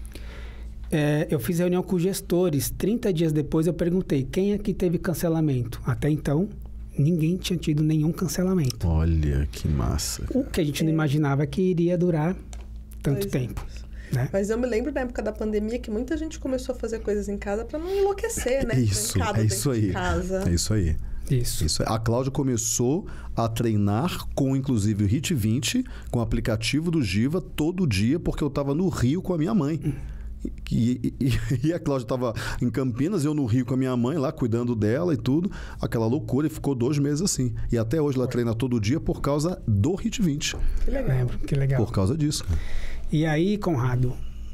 É, eu fiz reunião com gestores. trinta dias depois eu perguntei, quem aqui teve cancelamento? Até então, ninguém tinha tido nenhum cancelamento. Olha, que massa. O que a gente é. não imaginava que iria durar tanto pois tempo. É. Né? Mas eu me lembro da época da pandemia que muita gente começou a fazer coisas em casa para não enlouquecer, né? Isso, é isso aí. Casa. É isso aí. Isso. Isso. A Cláudia começou a treinar com, inclusive, o Hit vinte, com o aplicativo do Giva, todo dia, porque eu estava no Rio com a minha mãe. Hum. E, e, e a Cláudia estava em Campinas, eu no Rio com a minha mãe lá, cuidando dela e tudo. Aquela loucura, e ficou dois meses assim. E até hoje ela treina todo dia por causa do Hit vinte. Que legal. Lembro, que legal. Por causa disso. E aí, Conrado,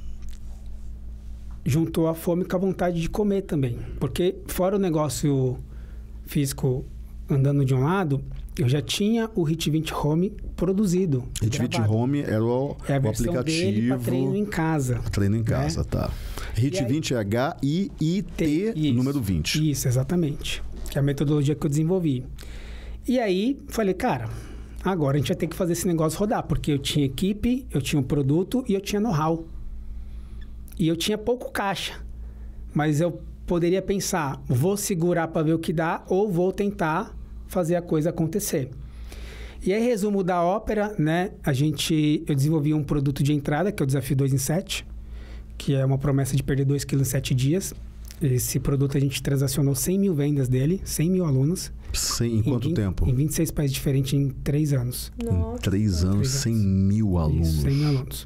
juntou a fome com a vontade de comer também. Porque fora o negócio físico andando de um lado, eu já tinha o Hit vinte Home produzido. Hit vinte Home era o, é a o aplicativo para treino em casa. Treino em casa, né? Tá. Hit vinte é H I I T número vinte. Isso, exatamente. Que é a metodologia que eu desenvolvi. E aí, falei, cara, agora a gente vai ter que fazer esse negócio rodar, porque eu tinha equipe, eu tinha um produto e eu tinha know-how. E eu tinha pouco caixa, mas eu poderia pensar, vou segurar para ver o que dá ou vou tentar fazer a coisa acontecer. E aí, resumo da ópera, né? A gente, eu desenvolvi um produto de entrada, que é o Desafio dois em sete, que é uma promessa de perder dois quilos em sete dias. Esse produto a gente transacionou cem mil vendas dele, cem mil alunos. Sim, em quanto vinte, tempo? Em vinte e seis países diferentes em três anos. Nossa. Em três anos, Três cem anos. mil alunos. Isso, cem mil alunos.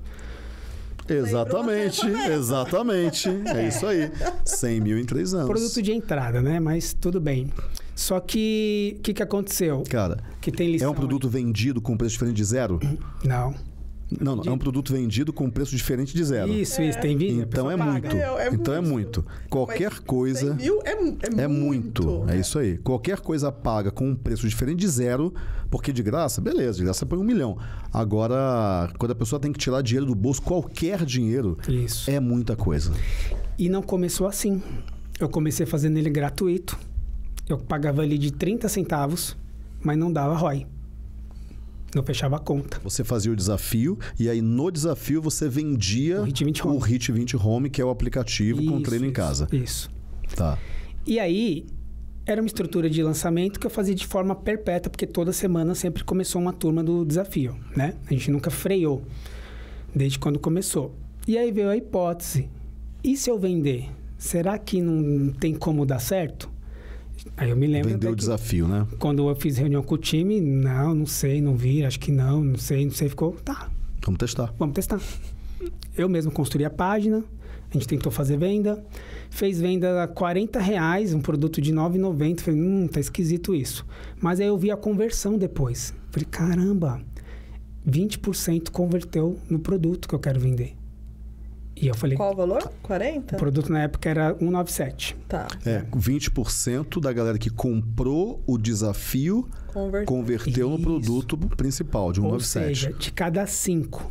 Exatamente, exatamente. É isso aí. cem mil em três anos. Produto de entrada, né? Mas tudo bem. Só que, o que, que aconteceu? Cara, Que tem lição é um produto vendido com preço diferente de zero? aí. Não. Não, não, é um produto vendido com preço diferente de zero. Isso, isso. Tem vídeo? a Então pessoa é paga. muito. É, é então é muito. muito. Qualquer Mas coisa cem mil é, é, é muito. muito. É isso aí. Qualquer coisa paga com um preço diferente de zero, porque de graça, beleza, de graça põe um milhão. Agora, quando a pessoa tem que tirar dinheiro do bolso, qualquer dinheiro, Isso. é muita coisa. E não começou assim. Eu comecei fazendo ele gratuito. Eu pagava ali de trinta centavos, mas não dava R O I. Não fechava a conta. Você fazia o desafio e aí no desafio você vendia O Hit vinte Home. o Hit vinte Home, que é o aplicativo com Isso, treino em isso, casa. Isso. Tá. E aí, era uma estrutura de lançamento que eu fazia de forma perpétua, porque toda semana sempre começou uma turma do desafio, né? A gente nunca freou, desde quando começou. E aí veio a hipótese. E se eu vender? Será que não tem como dar certo? Aí eu me lembro... Vendeu o até que desafio, né? quando eu fiz reunião com o time, não, não sei, não vi, acho que não, não sei, não sei. Ficou, tá, Vamos testar. vamos testar. Eu mesmo construí a página, a gente tentou fazer venda, fez venda a quarenta reais, um produto de nove reais e noventa centavos. Falei, hum, tá esquisito isso. Mas aí eu vi a conversão depois. Falei, caramba, vinte por cento converteu no produto que eu quero vender. E eu falei, Qual o valor? quarenta? o produto na época era cento e noventa e sete. Tá. É, vinte por cento da galera que comprou o desafio Converter. converteu no Isso. produto principal de Ou cento e noventa e sete. seja, de cada cinco,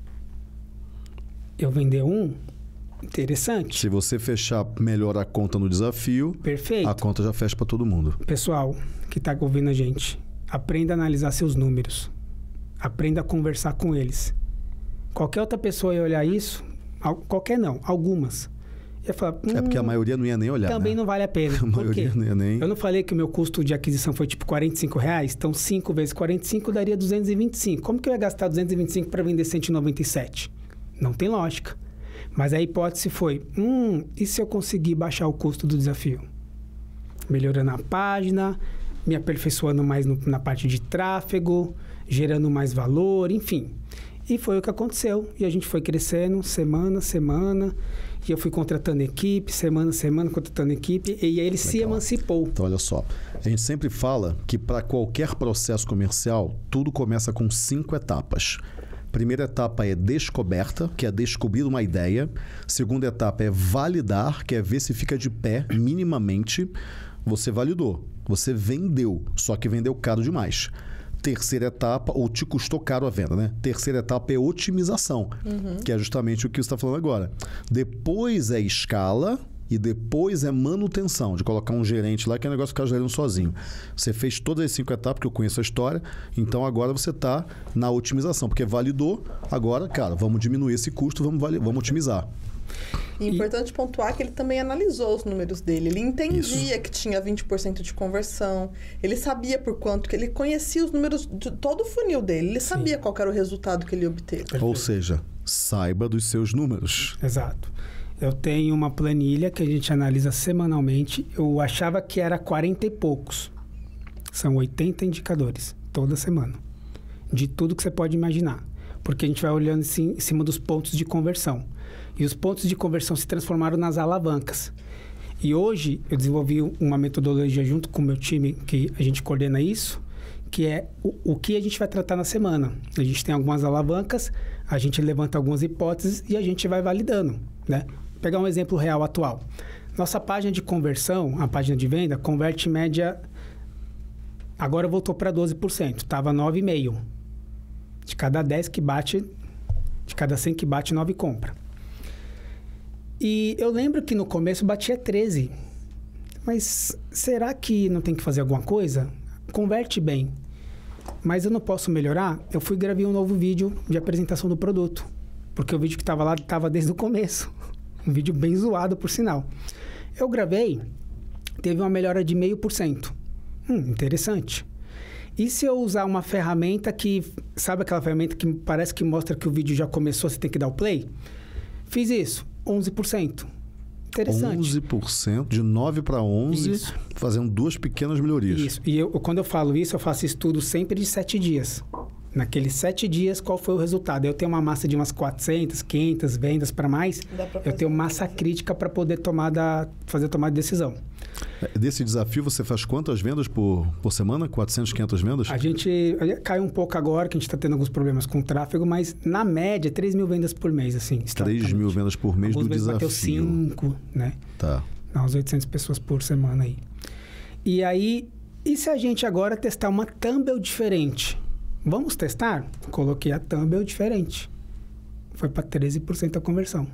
eu vender um, interessante. Se você fechar melhor a conta no desafio, Perfeito. a conta já fecha para todo mundo. Pessoal que está ouvindo a gente, aprenda a analisar seus números. Aprenda a conversar com eles. Qualquer outra pessoa ia olhar isso, al- qualquer não, algumas. Ia falar, hum, É porque a maioria não ia nem olhar, também né? não vale a pena. A Por maioria quê? não ia nem... Eu não falei que o meu custo de aquisição foi tipo quarenta e cinco reais? Então, cinco vezes quarenta e cinco daria duzentos e vinte e cinco. Como que eu ia gastar duzentos e vinte e cinco para vender cento e noventa e sete? Não tem lógica. Mas a hipótese foi, hum, e se eu conseguir baixar o custo do desafio? Melhorando a página, me aperfeiçoando mais no- na parte de tráfego, gerando mais valor, enfim. E foi o que aconteceu. E a gente foi crescendo semana, semana. E eu fui contratando equipe, semana, semana, contratando equipe. E aí ele se Legal. emancipou. Então, olha só. A gente sempre fala que para qualquer processo comercial, tudo começa com cinco etapas. Primeira etapa é descoberta, que é descobrir uma ideia. Segunda etapa é validar, que é ver se fica de pé minimamente. Você validou, você vendeu, só que vendeu caro demais. Terceira etapa, ou te custou caro a venda, né? Terceira etapa é otimização, que é justamente o que você está falando agora. Depois é escala e depois é manutenção, de colocar um gerente lá, que é um negócio ficar gerando sozinho. Você fez todas as cinco etapas, que eu conheço a história, então agora você está na otimização, porque validou, agora, cara, vamos diminuir esse custo, vamos, vali- vamos otimizar. E é importante pontuar que ele também analisou os números dele. Ele entendia Isso. que tinha vinte por cento de conversão. Ele sabia por quanto, que ele conhecia os números de todo o funil dele. Ele sabia qual que era o resultado que ele obteve. Ou seja, saiba dos seus números. Exato. Eu tenho uma planilha que a gente analisa semanalmente. Eu achava que era quarenta e poucos. São oitenta indicadores toda semana. De tudo que você pode imaginar. Porque a gente vai olhando assim, em cima dos pontos de conversão. E os pontos de conversão se transformaram nas alavancas. E hoje eu desenvolvi uma metodologia junto com o meu time, que a gente coordena isso, que é o, o que a gente vai tratar na semana. A gente tem algumas alavancas, a gente levanta algumas hipóteses e a gente vai validando, né? Vou pegar um exemplo real atual. Nossa página de conversão, a página de venda, converte em média... Agora voltou para doze por cento. Estava nove vírgula cinco por cento. De cada dez que bate... De cada cem que bate, nove compra. E eu lembro que no começo batia treze. Mas será que não tem que fazer alguma coisa? Converte bem. mas eu não posso melhorar. Eu fui e gravei um novo vídeo de apresentação do produto, porque o vídeo que estava lá estava desde o começo. Um vídeo bem zoado, por sinal. Eu gravei, teve uma melhora de meio por cento. Hum, interessante. E se eu usar uma ferramenta que... Sabe aquela ferramenta que parece que mostra que o vídeo já começou, você tem que dar o play? Fiz isso, onze por cento. Interessante. onze por cento, de nove para onze, isso. Fazendo duas pequenas melhorias. Isso. E eu, quando eu falo isso, eu faço estudo sempre de sete dias. Naqueles sete dias, qual foi o resultado? Eu tenho uma massa de umas quatrocentas, quinhentas vendas para mais. Eu tenho massa crítica para poder tomar da, fazer tomar de decisão. Desse desafio, você faz quantas vendas por, por semana? quatrocentas, quinhentas vendas? A gente caiu um pouco agora, que a gente está tendo alguns problemas com o tráfego, mas na média, três mil vendas por mês, assim. três mil vendas por mês alguns do desafio. Bateu cinco, né? Tá. Dá uns oitocentas pessoas por semana aí. E aí, e se a gente agora testar uma thumbnail diferente? Vamos testar? Coloquei a thumbnail diferente. Foi para treze por cento a conversão.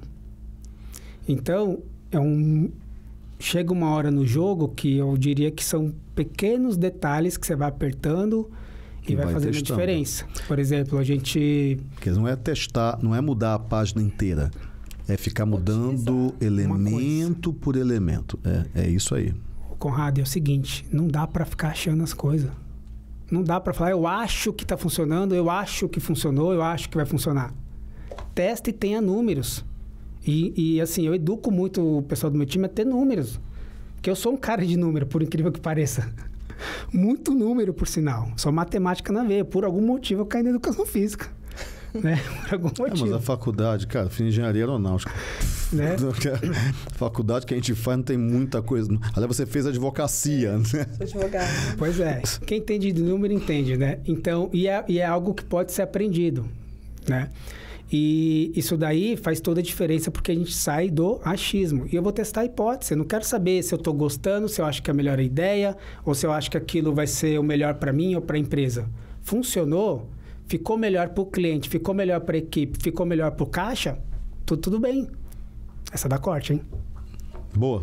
Então, é um... Chega uma hora no jogo que eu diria que são pequenos detalhes que você vai apertando e, e vai, vai fazendo testando. diferença. Por exemplo, a gente... Porque não é testar, não é mudar a página inteira. É ficar mudando elemento por elemento. É, é isso aí. Conrado, é o seguinte, não dá para ficar achando as coisas. Não dá para falar, eu acho que está funcionando, eu acho que funcionou, eu acho que vai funcionar. Testa e tenha números. E, e assim, eu educo muito o pessoal do meu time a ter números. Porque eu sou um cara de número, por incrível que pareça. Muito número, por sinal. Só matemática na veia. Por algum motivo eu caí na educação física. Né? Por algum motivo. É, mas a faculdade, cara, fiz engenharia aeronáutica. Né? Faculdade que a gente faz não tem muita coisa. Aliás, você fez advocacia, né? Sou advogado. Pois é. Quem entende de número entende, né? Então, e é, e é algo que pode ser aprendido, né? E isso daí faz toda a diferença porque a gente sai do achismo. E eu vou testar a hipótese. Eu não quero saber se eu estou gostando, se eu acho que é a melhor ideia, ou se eu acho que aquilo vai ser o melhor para mim ou para a empresa. Funcionou? Ficou melhor para o cliente? Ficou melhor para a equipe? Ficou melhor para o caixa? Tudo, tudo bem. Essa dá corte, hein? Boa.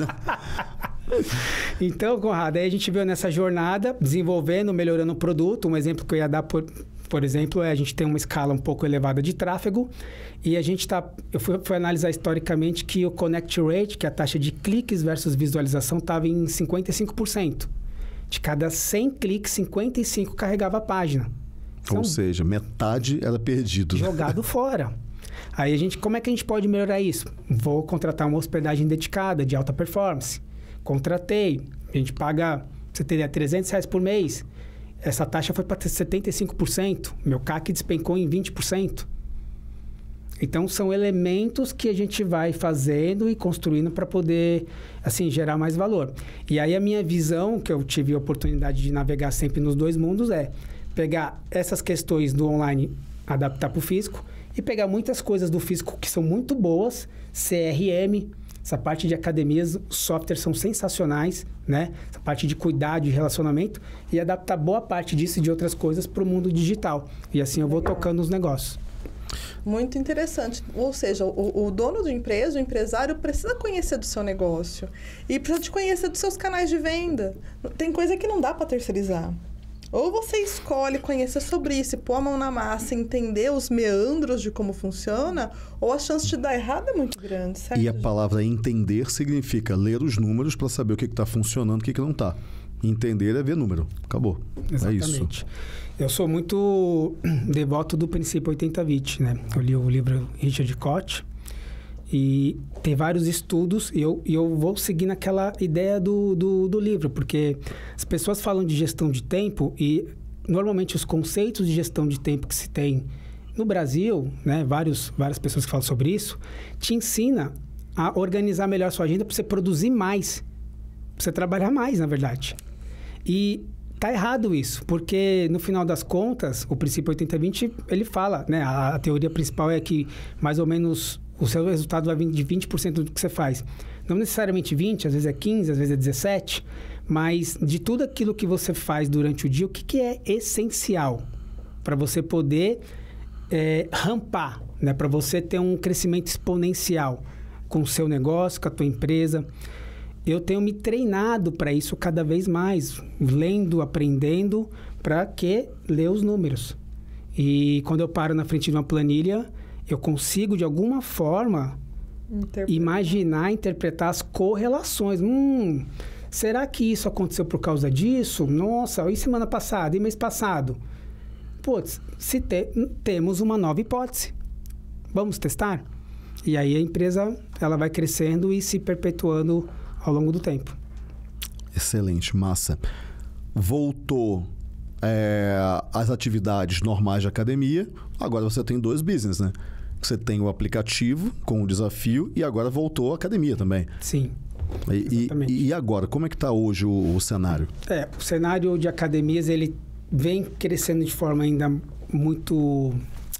Então, Conrado, aí a gente veio nessa jornada, desenvolvendo, melhorando o produto. Um exemplo que eu ia dar, por, por exemplo, é a gente tem uma escala um pouco elevada de tráfego e a gente está... Eu fui, fui analisar historicamente que o connect rate, que é a taxa de cliques versus visualização, estava em cinquenta e cinco por cento. De cada cem cliques, cinquenta e cinco carregava a página. Ou então, seja, metade era perdido. Jogado fora. Aí a gente, como é que a gente pode melhorar isso? Vou contratar uma hospedagem dedicada de alta performance. Contratei. A gente paga, você teria trezentos reais por mês. Essa taxa foi para setenta e cinco por cento. Meu C A C despencou em vinte por cento. Então, são elementos que a gente vai fazendo e construindo para poder, assim, gerar mais valor. E aí, a minha visão, que eu tive a oportunidade de navegar sempre nos dois mundos, é pegar essas questões do online, adaptar para o físico, e pegar muitas coisas do físico que são muito boas, C R M, essa parte de academias, softwares são sensacionais, né? Essa parte de cuidado, de relacionamento, e adaptar boa parte disso e de outras coisas para o mundo digital. E assim eu vou Legal. tocando os negócios. Muito interessante. Ou seja, o, o dono da empresa, o empresário, precisa conhecer do seu negócio. E precisa te conhecer dos seus canais de venda. Tem coisa que não dá para terceirizar. Ou você escolhe conhecer sobre isso, pôr a mão na massa, entender os meandros de como funciona, ou a chance de dar errado é muito grande, certo? E a palavra entender significa ler os números para saber o que está funcionando e o que, que não está. Entender é ver número. Acabou. Exatamente. É isso. Eu sou muito devoto do princípio oitenta vinte, né? Eu li o livro Richard Koch e tem vários estudos e eu, e eu vou seguir naquela ideia do, do, do livro, porque as pessoas falam de gestão de tempo e normalmente os conceitos de gestão de tempo que se tem no Brasil, né? Vários, várias pessoas que falam sobre isso, te ensina a organizar melhor a sua agenda para você produzir mais, para você trabalhar mais, na verdade. E tá errado isso, porque no final das contas, o princípio oitenta vinte, ele fala, né? A, a teoria principal é que mais ou menos o seu resultado vai vir de vinte por cento do que você faz. Não necessariamente vinte, às vezes é quinze, às vezes é dezessete, mas de tudo aquilo que você faz durante o dia, o que, que é essencial para você poder é, rampar, né? Para você ter um crescimento exponencial com o seu negócio, com a tua empresa. eu tenho me treinado para isso cada vez mais, lendo, aprendendo, para que ler os números. E quando eu paro na frente de uma planilha, eu consigo, de alguma forma, Interpreta. imaginar, interpretar as correlações. Hum, será que isso aconteceu por causa disso? Nossa, e semana passada, e mês passado? Putz, se te, temos uma nova hipótese. Vamos testar? E aí a empresa ela vai crescendo e se perpetuando ao longo do tempo. Excelente, massa. Voltou é, às atividades normais de academia, agora você tem dois business, né? Você tem o aplicativo com o desafio e agora voltou à academia também. Sim. E, e, e agora, como é que está hoje o, o cenário? É, o cenário de academias, ele vem crescendo de forma ainda muito...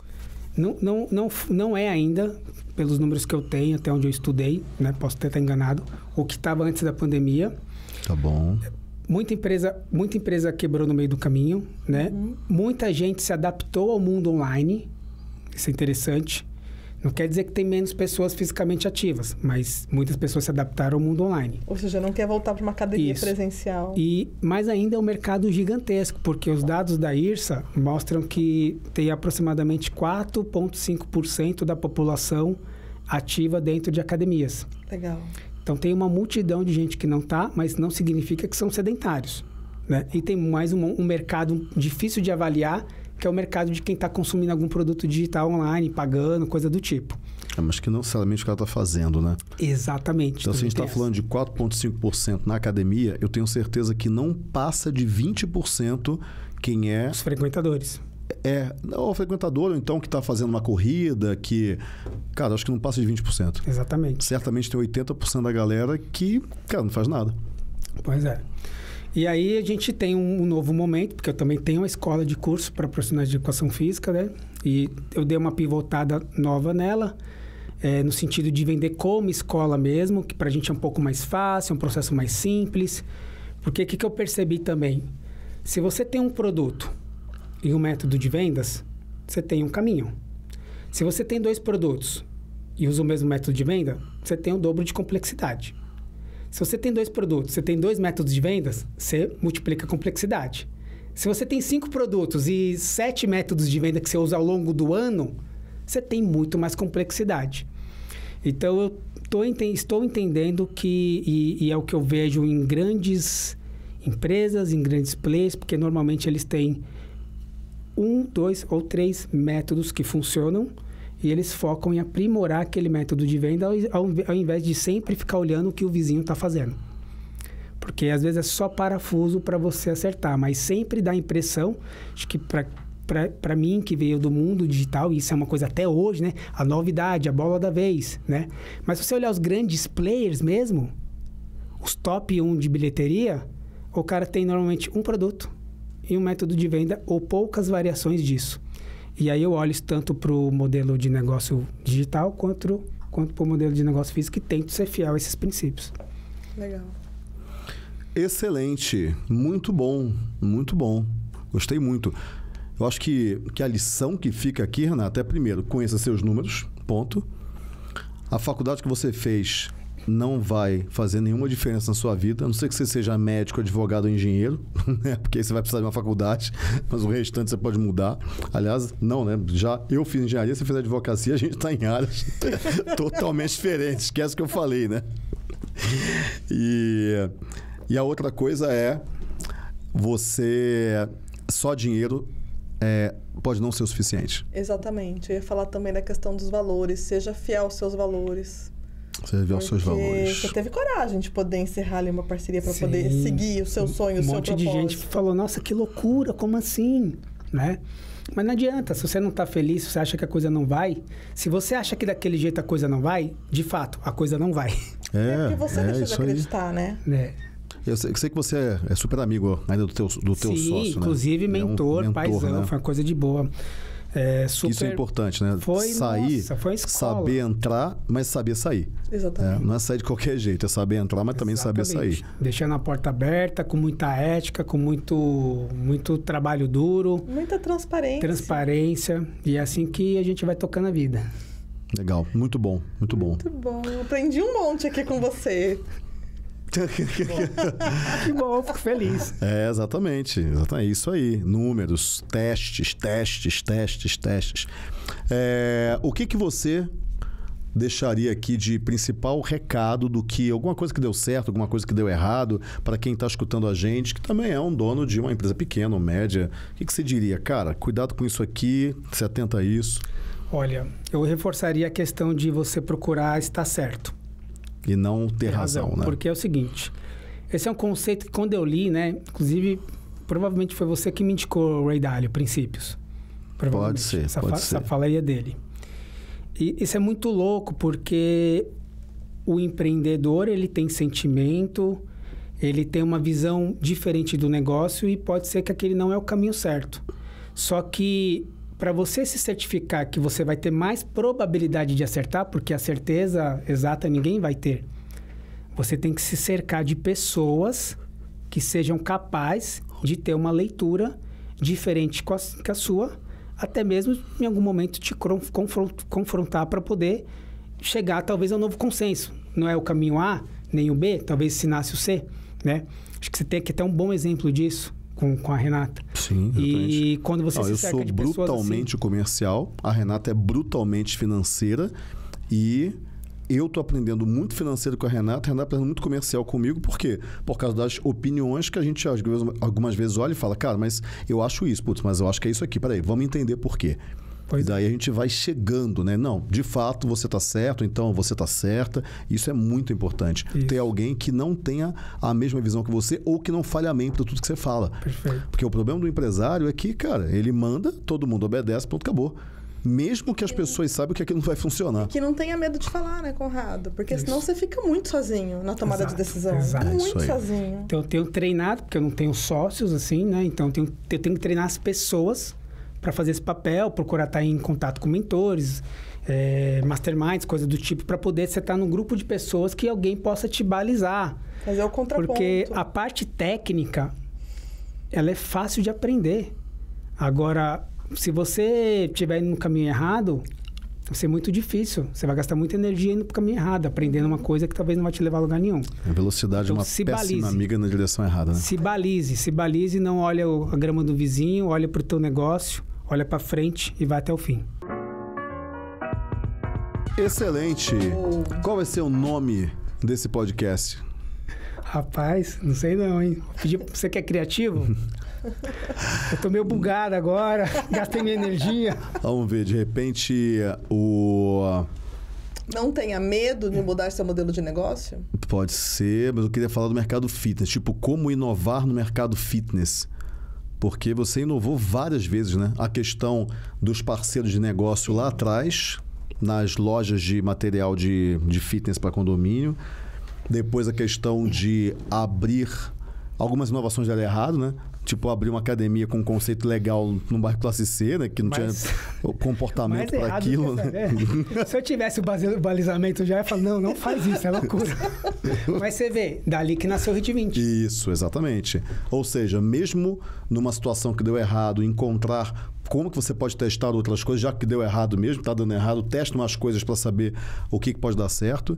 Não, não, não, não é ainda, pelos números que eu tenho, até onde eu estudei, né? Posso até estar enganado, o que estava antes da pandemia. Tá bom. Muita empresa, muita empresa quebrou no meio do caminho, né? Uhum. Muita gente se adaptou ao mundo online. Isso é interessante. Não quer dizer que tem menos pessoas fisicamente ativas, mas muitas pessoas se adaptaram ao mundo online. Ou seja, não quer voltar para uma academia Isso. presencial. E mais ainda é um mercado gigantesco, porque os dados da IRSA mostram que tem aproximadamente quatro vírgula cinco por cento da população ativa dentro de academias. Legal. Então tem uma multidão de gente que não está, mas não significa que são sedentários, né? E tem mais um, um mercado difícil de avaliar, que é o mercado de quem está consumindo algum produto digital online, pagando, coisa do tipo. É, mas que não necessariamente o cara está fazendo, né? Exatamente. Então, se a gente está falando de quatro vírgula cinco por cento na academia, eu tenho certeza que não passa de vinte por cento quem é... Os frequentadores. É, o frequentador, ou então, que está fazendo uma corrida, que... Cara, acho que não passa de vinte por cento. Exatamente. Certamente tem oitenta por cento da galera que, cara, não faz nada. Pois é. E aí a gente tem um, um novo momento, porque eu também tenho uma escola de curso para profissionais de educação física, né? E eu dei uma pivotada nova nela, é, no sentido de vender como escola mesmo, que para a gente é um pouco mais fácil, um processo mais simples. Porque o que, que eu percebi também? Se você tem um produto e um método de vendas, você tem um caminho. Se você tem dois produtos e usa o mesmo método de venda, você tem o dobro de complexidade. Se você tem dois produtos, você tem dois métodos de vendas, você multiplica a complexidade. Se você tem cinco produtos e sete métodos de venda que você usa ao longo do ano, você tem muito mais complexidade. Então, eu tô, estou entendendo que, e, e é o que eu vejo em grandes empresas, em grandes players, porque normalmente eles têm um, dois ou três métodos que funcionam, e eles focam em aprimorar aquele método de venda ao, ao invés de sempre ficar olhando o que o vizinho está fazendo. Porque às vezes é só parafuso para você acertar, mas sempre dá a impressão, acho que para mim que veio do mundo digital, e isso é uma coisa até hoje, né? A novidade, a bola da vez, né? Mas se você olhar os grandes players mesmo, os top um de bilheteria, o cara tem normalmente um produto e um método de venda ou poucas variações disso. E aí eu olho tanto para o modelo de negócio digital quanto, quanto para o modelo de negócio físico e tento ser fiel a esses princípios. Legal. Excelente. Muito bom. Muito bom. Gostei muito. Eu acho que, que a lição que fica aqui, Renata, é primeiro, conheça seus números, ponto. A faculdade que você fez não vai fazer nenhuma diferença na sua vida, a não ser que você seja médico, advogado ou engenheiro, né? Porque aí você vai precisar de uma faculdade, mas o restante você pode mudar. Aliás, não, né? Já eu fiz engenharia, você fez advocacia, a gente está em áreas totalmente diferentes. Esquece o que eu falei, né? E, e a outra coisa é você... Só dinheiro é, pode não ser o suficiente. Exatamente. Eu ia falar também da questão dos valores. Seja fiel aos seus valores. Você vê os seus valores. Você teve coragem de poder encerrar ali uma parceria para poder seguir o seu sonho, um o seu monte propósito. de gente falou, nossa, que loucura, como assim? Né? Mas não adianta, se você não está feliz, se você acha que a coisa não vai, se você acha que daquele jeito a coisa não vai, de fato, a coisa não vai. É, é porque você é, deixa de isso acreditar, aí. né? É. Eu sei, eu sei que você é, é super amigo ainda do teu, do teu Sim, sócio, inclusive né? mentor, é um mentor, paizão, né? Foi uma coisa de boa. É, super... Isso é importante, né? Foi, sair, nossa, foi escola. Saber entrar, mas saber sair. Exatamente. É, não é sair de qualquer jeito, é saber entrar, mas também Exatamente. saber sair. Deixando a porta aberta, com muita ética, com muito, muito trabalho duro. Muita transparência. Transparência. E é assim que a gente vai tocando a vida. Legal, muito bom, muito bom. Muito bom. Aprendi um monte aqui com você. Que bom, fico feliz. É, exatamente. Exatamente. Isso aí. Números, testes, testes, testes, testes. É, o que que você deixaria aqui de principal recado do que alguma coisa que deu certo, alguma coisa que deu errado, para quem está escutando a gente, que também é um dono de uma empresa pequena ou média? O que que você diria? Cara, cuidado com isso aqui, se atenta a isso. Olha, eu reforçaria a questão de você procurar estar certo. E não ter razão, razão, né? Porque é o seguinte, esse é um conceito que quando eu li, né? Inclusive, provavelmente foi você que me indicou o Ray Dalio, Princípios. Pode ser, essa pode fa ser. Essa fala aí é dele. E isso é muito louco, porque o empreendedor, ele tem sentimento, ele tem uma visão diferente do negócio e pode ser que aquele não é o caminho certo. Só que para você se certificar que você vai ter mais probabilidade de acertar, porque a certeza exata ninguém vai ter, você tem que se cercar de pessoas que sejam capazes de ter uma leitura diferente com a, com a sua, até mesmo em algum momento te confrontar para poder chegar talvez a um novo consenso. Não é o caminho A, nem o B, talvez se nasce o C, né? Acho que você tem que ter um bom exemplo disso com, com a Renata. Sim, exatamente. E quando você Não, se eu cerca sou de pessoas brutalmente assim, comercial, a Renata é brutalmente financeira e eu tô aprendendo muito financeiro com a Renata, a Renata aprendendo muito comercial comigo, por quê? Por causa das opiniões que a gente algumas vezes olha e fala, cara, mas eu acho isso, putz, mas eu acho que é isso aqui, peraí, vamos entender por quê. Pois e daí a gente vai chegando, né? Não, de fato você tá certo, então você tá certa. Isso é muito importante. Isso. Ter alguém que não tenha a mesma visão que você ou que não fale amém para tudo que você fala. Perfeito. Porque o problema do empresário é que, cara, ele manda, todo mundo obedece, pronto, acabou. Mesmo que as pessoas saibam que aquilo não vai funcionar. Que não tenha medo de falar, né, Conrado? Porque Isso. senão você fica muito sozinho na tomada Exato, de decisão. exato. Isso Muito aí. sozinho. Então, eu tenho treinado, porque eu não tenho sócios, assim, né? Então, eu tenho, eu tenho que treinar as pessoas para fazer esse papel, procurar estar em contato com mentores, é, masterminds, coisas do tipo, para poder você estar num grupo de pessoas que alguém possa te balizar. Fazer o contraponto. Porque a parte técnica, ela é fácil de aprender. Agora, se você estiver indo no caminho errado, vai ser muito difícil. Você vai gastar muita energia indo para o caminho errado, aprendendo uma coisa que talvez não vai te levar a lugar nenhum. A velocidade é Então, uma se péssima balize. amiga na direção errada, né? Se balize, se balize, não olha o- a grama do vizinho, olha para o teu negócio, olha para frente e vai até o fim. Excelente. Qual vai ser o nome desse podcast? Rapaz, não sei não, hein? Pedir, você que é criativo? Eu tô meio bugado agora, gastei minha energia. Vamos ver, de repente, o... Não tenha medo de mudar seu modelo de negócio? Pode ser, mas eu queria falar do mercado fitness. Tipo, como inovar no mercado fitness. Porque você inovou várias vezes, né? A questão dos parceiros de negócio lá atrás, nas lojas de material de, de fitness para condomínio. Depois a questão de abrir... Algumas inovações deram errado, né? Tipo, abrir uma academia com um conceito legal no bairro Classe C, né? Que não Mas- tinha o comportamento Mais para errado aquilo, que né? essa, é. Se eu tivesse o base- o balizamento já, eu ia falar, não, não faz isso, é loucura. Mas você vê, dali que nasceu o Hit vinte. Isso, exatamente. Ou seja, mesmo numa situação que deu errado, encontrar como que você pode testar outras coisas, já que deu errado mesmo, está dando errado, teste umas coisas para saber o que, que pode dar certo.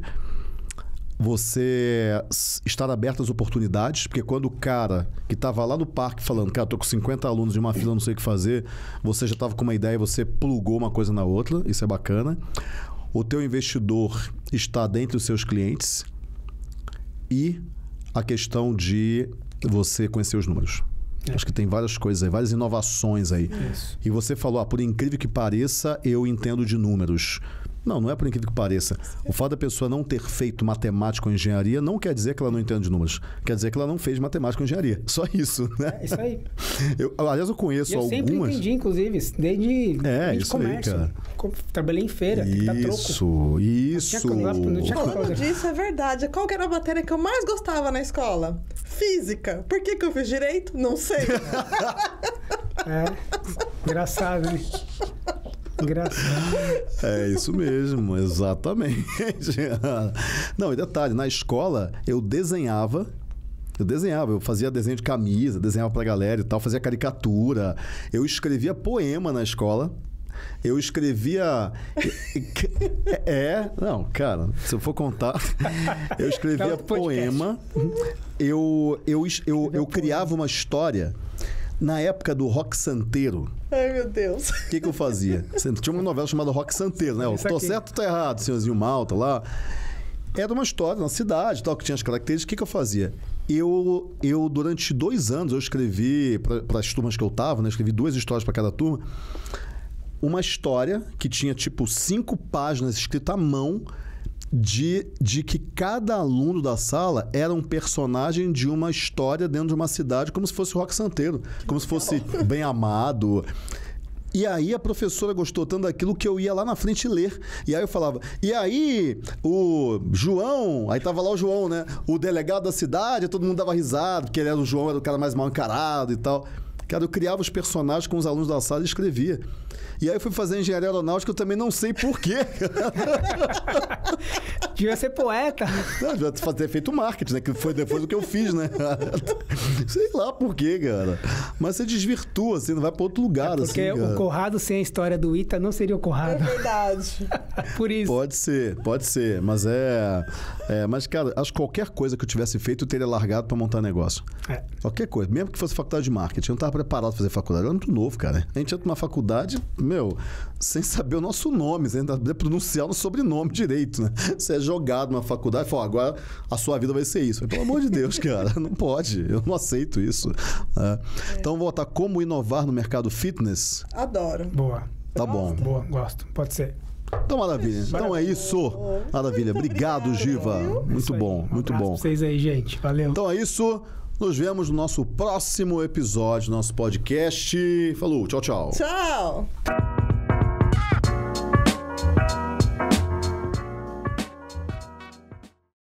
Você estar aberto às oportunidades, porque quando o cara que estava lá no parque falando, cara, tô com cinquenta alunos de uma fila, não sei o que fazer, você já estava com uma ideia e você plugou uma coisa na outra, isso é bacana. O teu investidor está dentro dos seus clientes e a questão de você conhecer os números. É. Acho que tem várias coisas aí, várias inovações aí. Isso. E você falou, ah, por incrível que pareça, eu entendo de números. Não, não é por incrível que pareça. O fato da pessoa não ter feito matemática ou engenharia não quer dizer que ela não entende de números. Quer dizer que ela não fez matemática ou engenharia. Só isso, né? É isso aí. Eu, aliás, eu conheço E eu algumas... sempre entendi, inclusive, desde, É, desde isso aí, comércio. cara. Co- Trabalhei em feira, tem que dar troco. Isso, isso. Não tinha como- não tinha como- Falando disso, é verdade. Qual que era a matéria que eu mais gostava na escola? Física. Por que que eu fiz direito? Não sei. É, engraçado, né? Engraçado. É isso mesmo, exatamente. Não, e detalhe, na escola eu desenhava, eu desenhava, eu fazia desenho de camisa, desenhava pra galera e tal, fazia caricatura, eu escrevia poema na escola. Eu escrevia... É, não, cara, se eu for contar... Eu escrevia poema. Eu, eu, eu, eu, eu criava uma história... Na época do Rock Santeiro... Ai, meu Deus. O que, que eu fazia? Tinha uma novela chamada Rock Santeiro, né? Tô certo ou tô errado? Senhorzinho Malta lá... Era uma história na cidade, tal, que tinha as características. O que, que eu fazia? Eu, eu, durante dois anos, eu escrevi, para as turmas que eu estava, né? Escrevi duas histórias para cada turma. Uma história que tinha, tipo, cinco páginas escritas à mão de, de que cada aluno da sala era um personagem de uma história dentro de uma cidade, como se fosse o Rock Santeiro. Como se fosse Bem Amado... E aí a professora gostou tanto daquilo que eu ia lá na frente ler. E aí eu falava, e aí o João, aí tava lá o João, né? O delegado da cidade, todo mundo dava risada, porque ele era o João, era o cara mais mal encarado e tal. Cara, eu criava os personagens com os alunos da sala e escrevia. E aí eu fui fazer engenharia aeronáutica, eu também não sei porquê. Devia ser poeta. Não, devia ter feito marketing, né? Que foi depois do que eu fiz, né? Sei lá por quê, cara. Mas você desvirtua, assim, não vai para outro lugar, é porque assim, Porque o Conrado sem a história do Ita não seria o Conrado. É verdade. Por isso. Pode ser, pode ser. Mas é, é... Mas, cara, acho que qualquer coisa que eu tivesse feito, eu teria largado para montar negócio. É. Qualquer coisa. Mesmo que fosse faculdade de marketing. Eu não estava preparado para fazer faculdade. Eu era muito novo, cara. A gente entra numa faculdade... Meu, sem saber o nosso nome, sem saber pronunciar o sobrenome direito, né? Você é jogado numa faculdade e fala, agora a sua vida vai ser isso. Pelo amor de Deus, cara, não pode. Eu não aceito isso. É. É. Então, vou botar como inovar no mercado fitness. Adoro. Boa. Tá bom. Boa, gosto. Pode ser. Então, maravilha. Então é isso. Maravilha. Obrigado, Giva. Muito bom, muito bom. Um pra vocês aí, gente. Valeu. Então é isso. Nos vemos no nosso próximo episódio do nosso podcast. Falou, tchau, tchau. Tchau.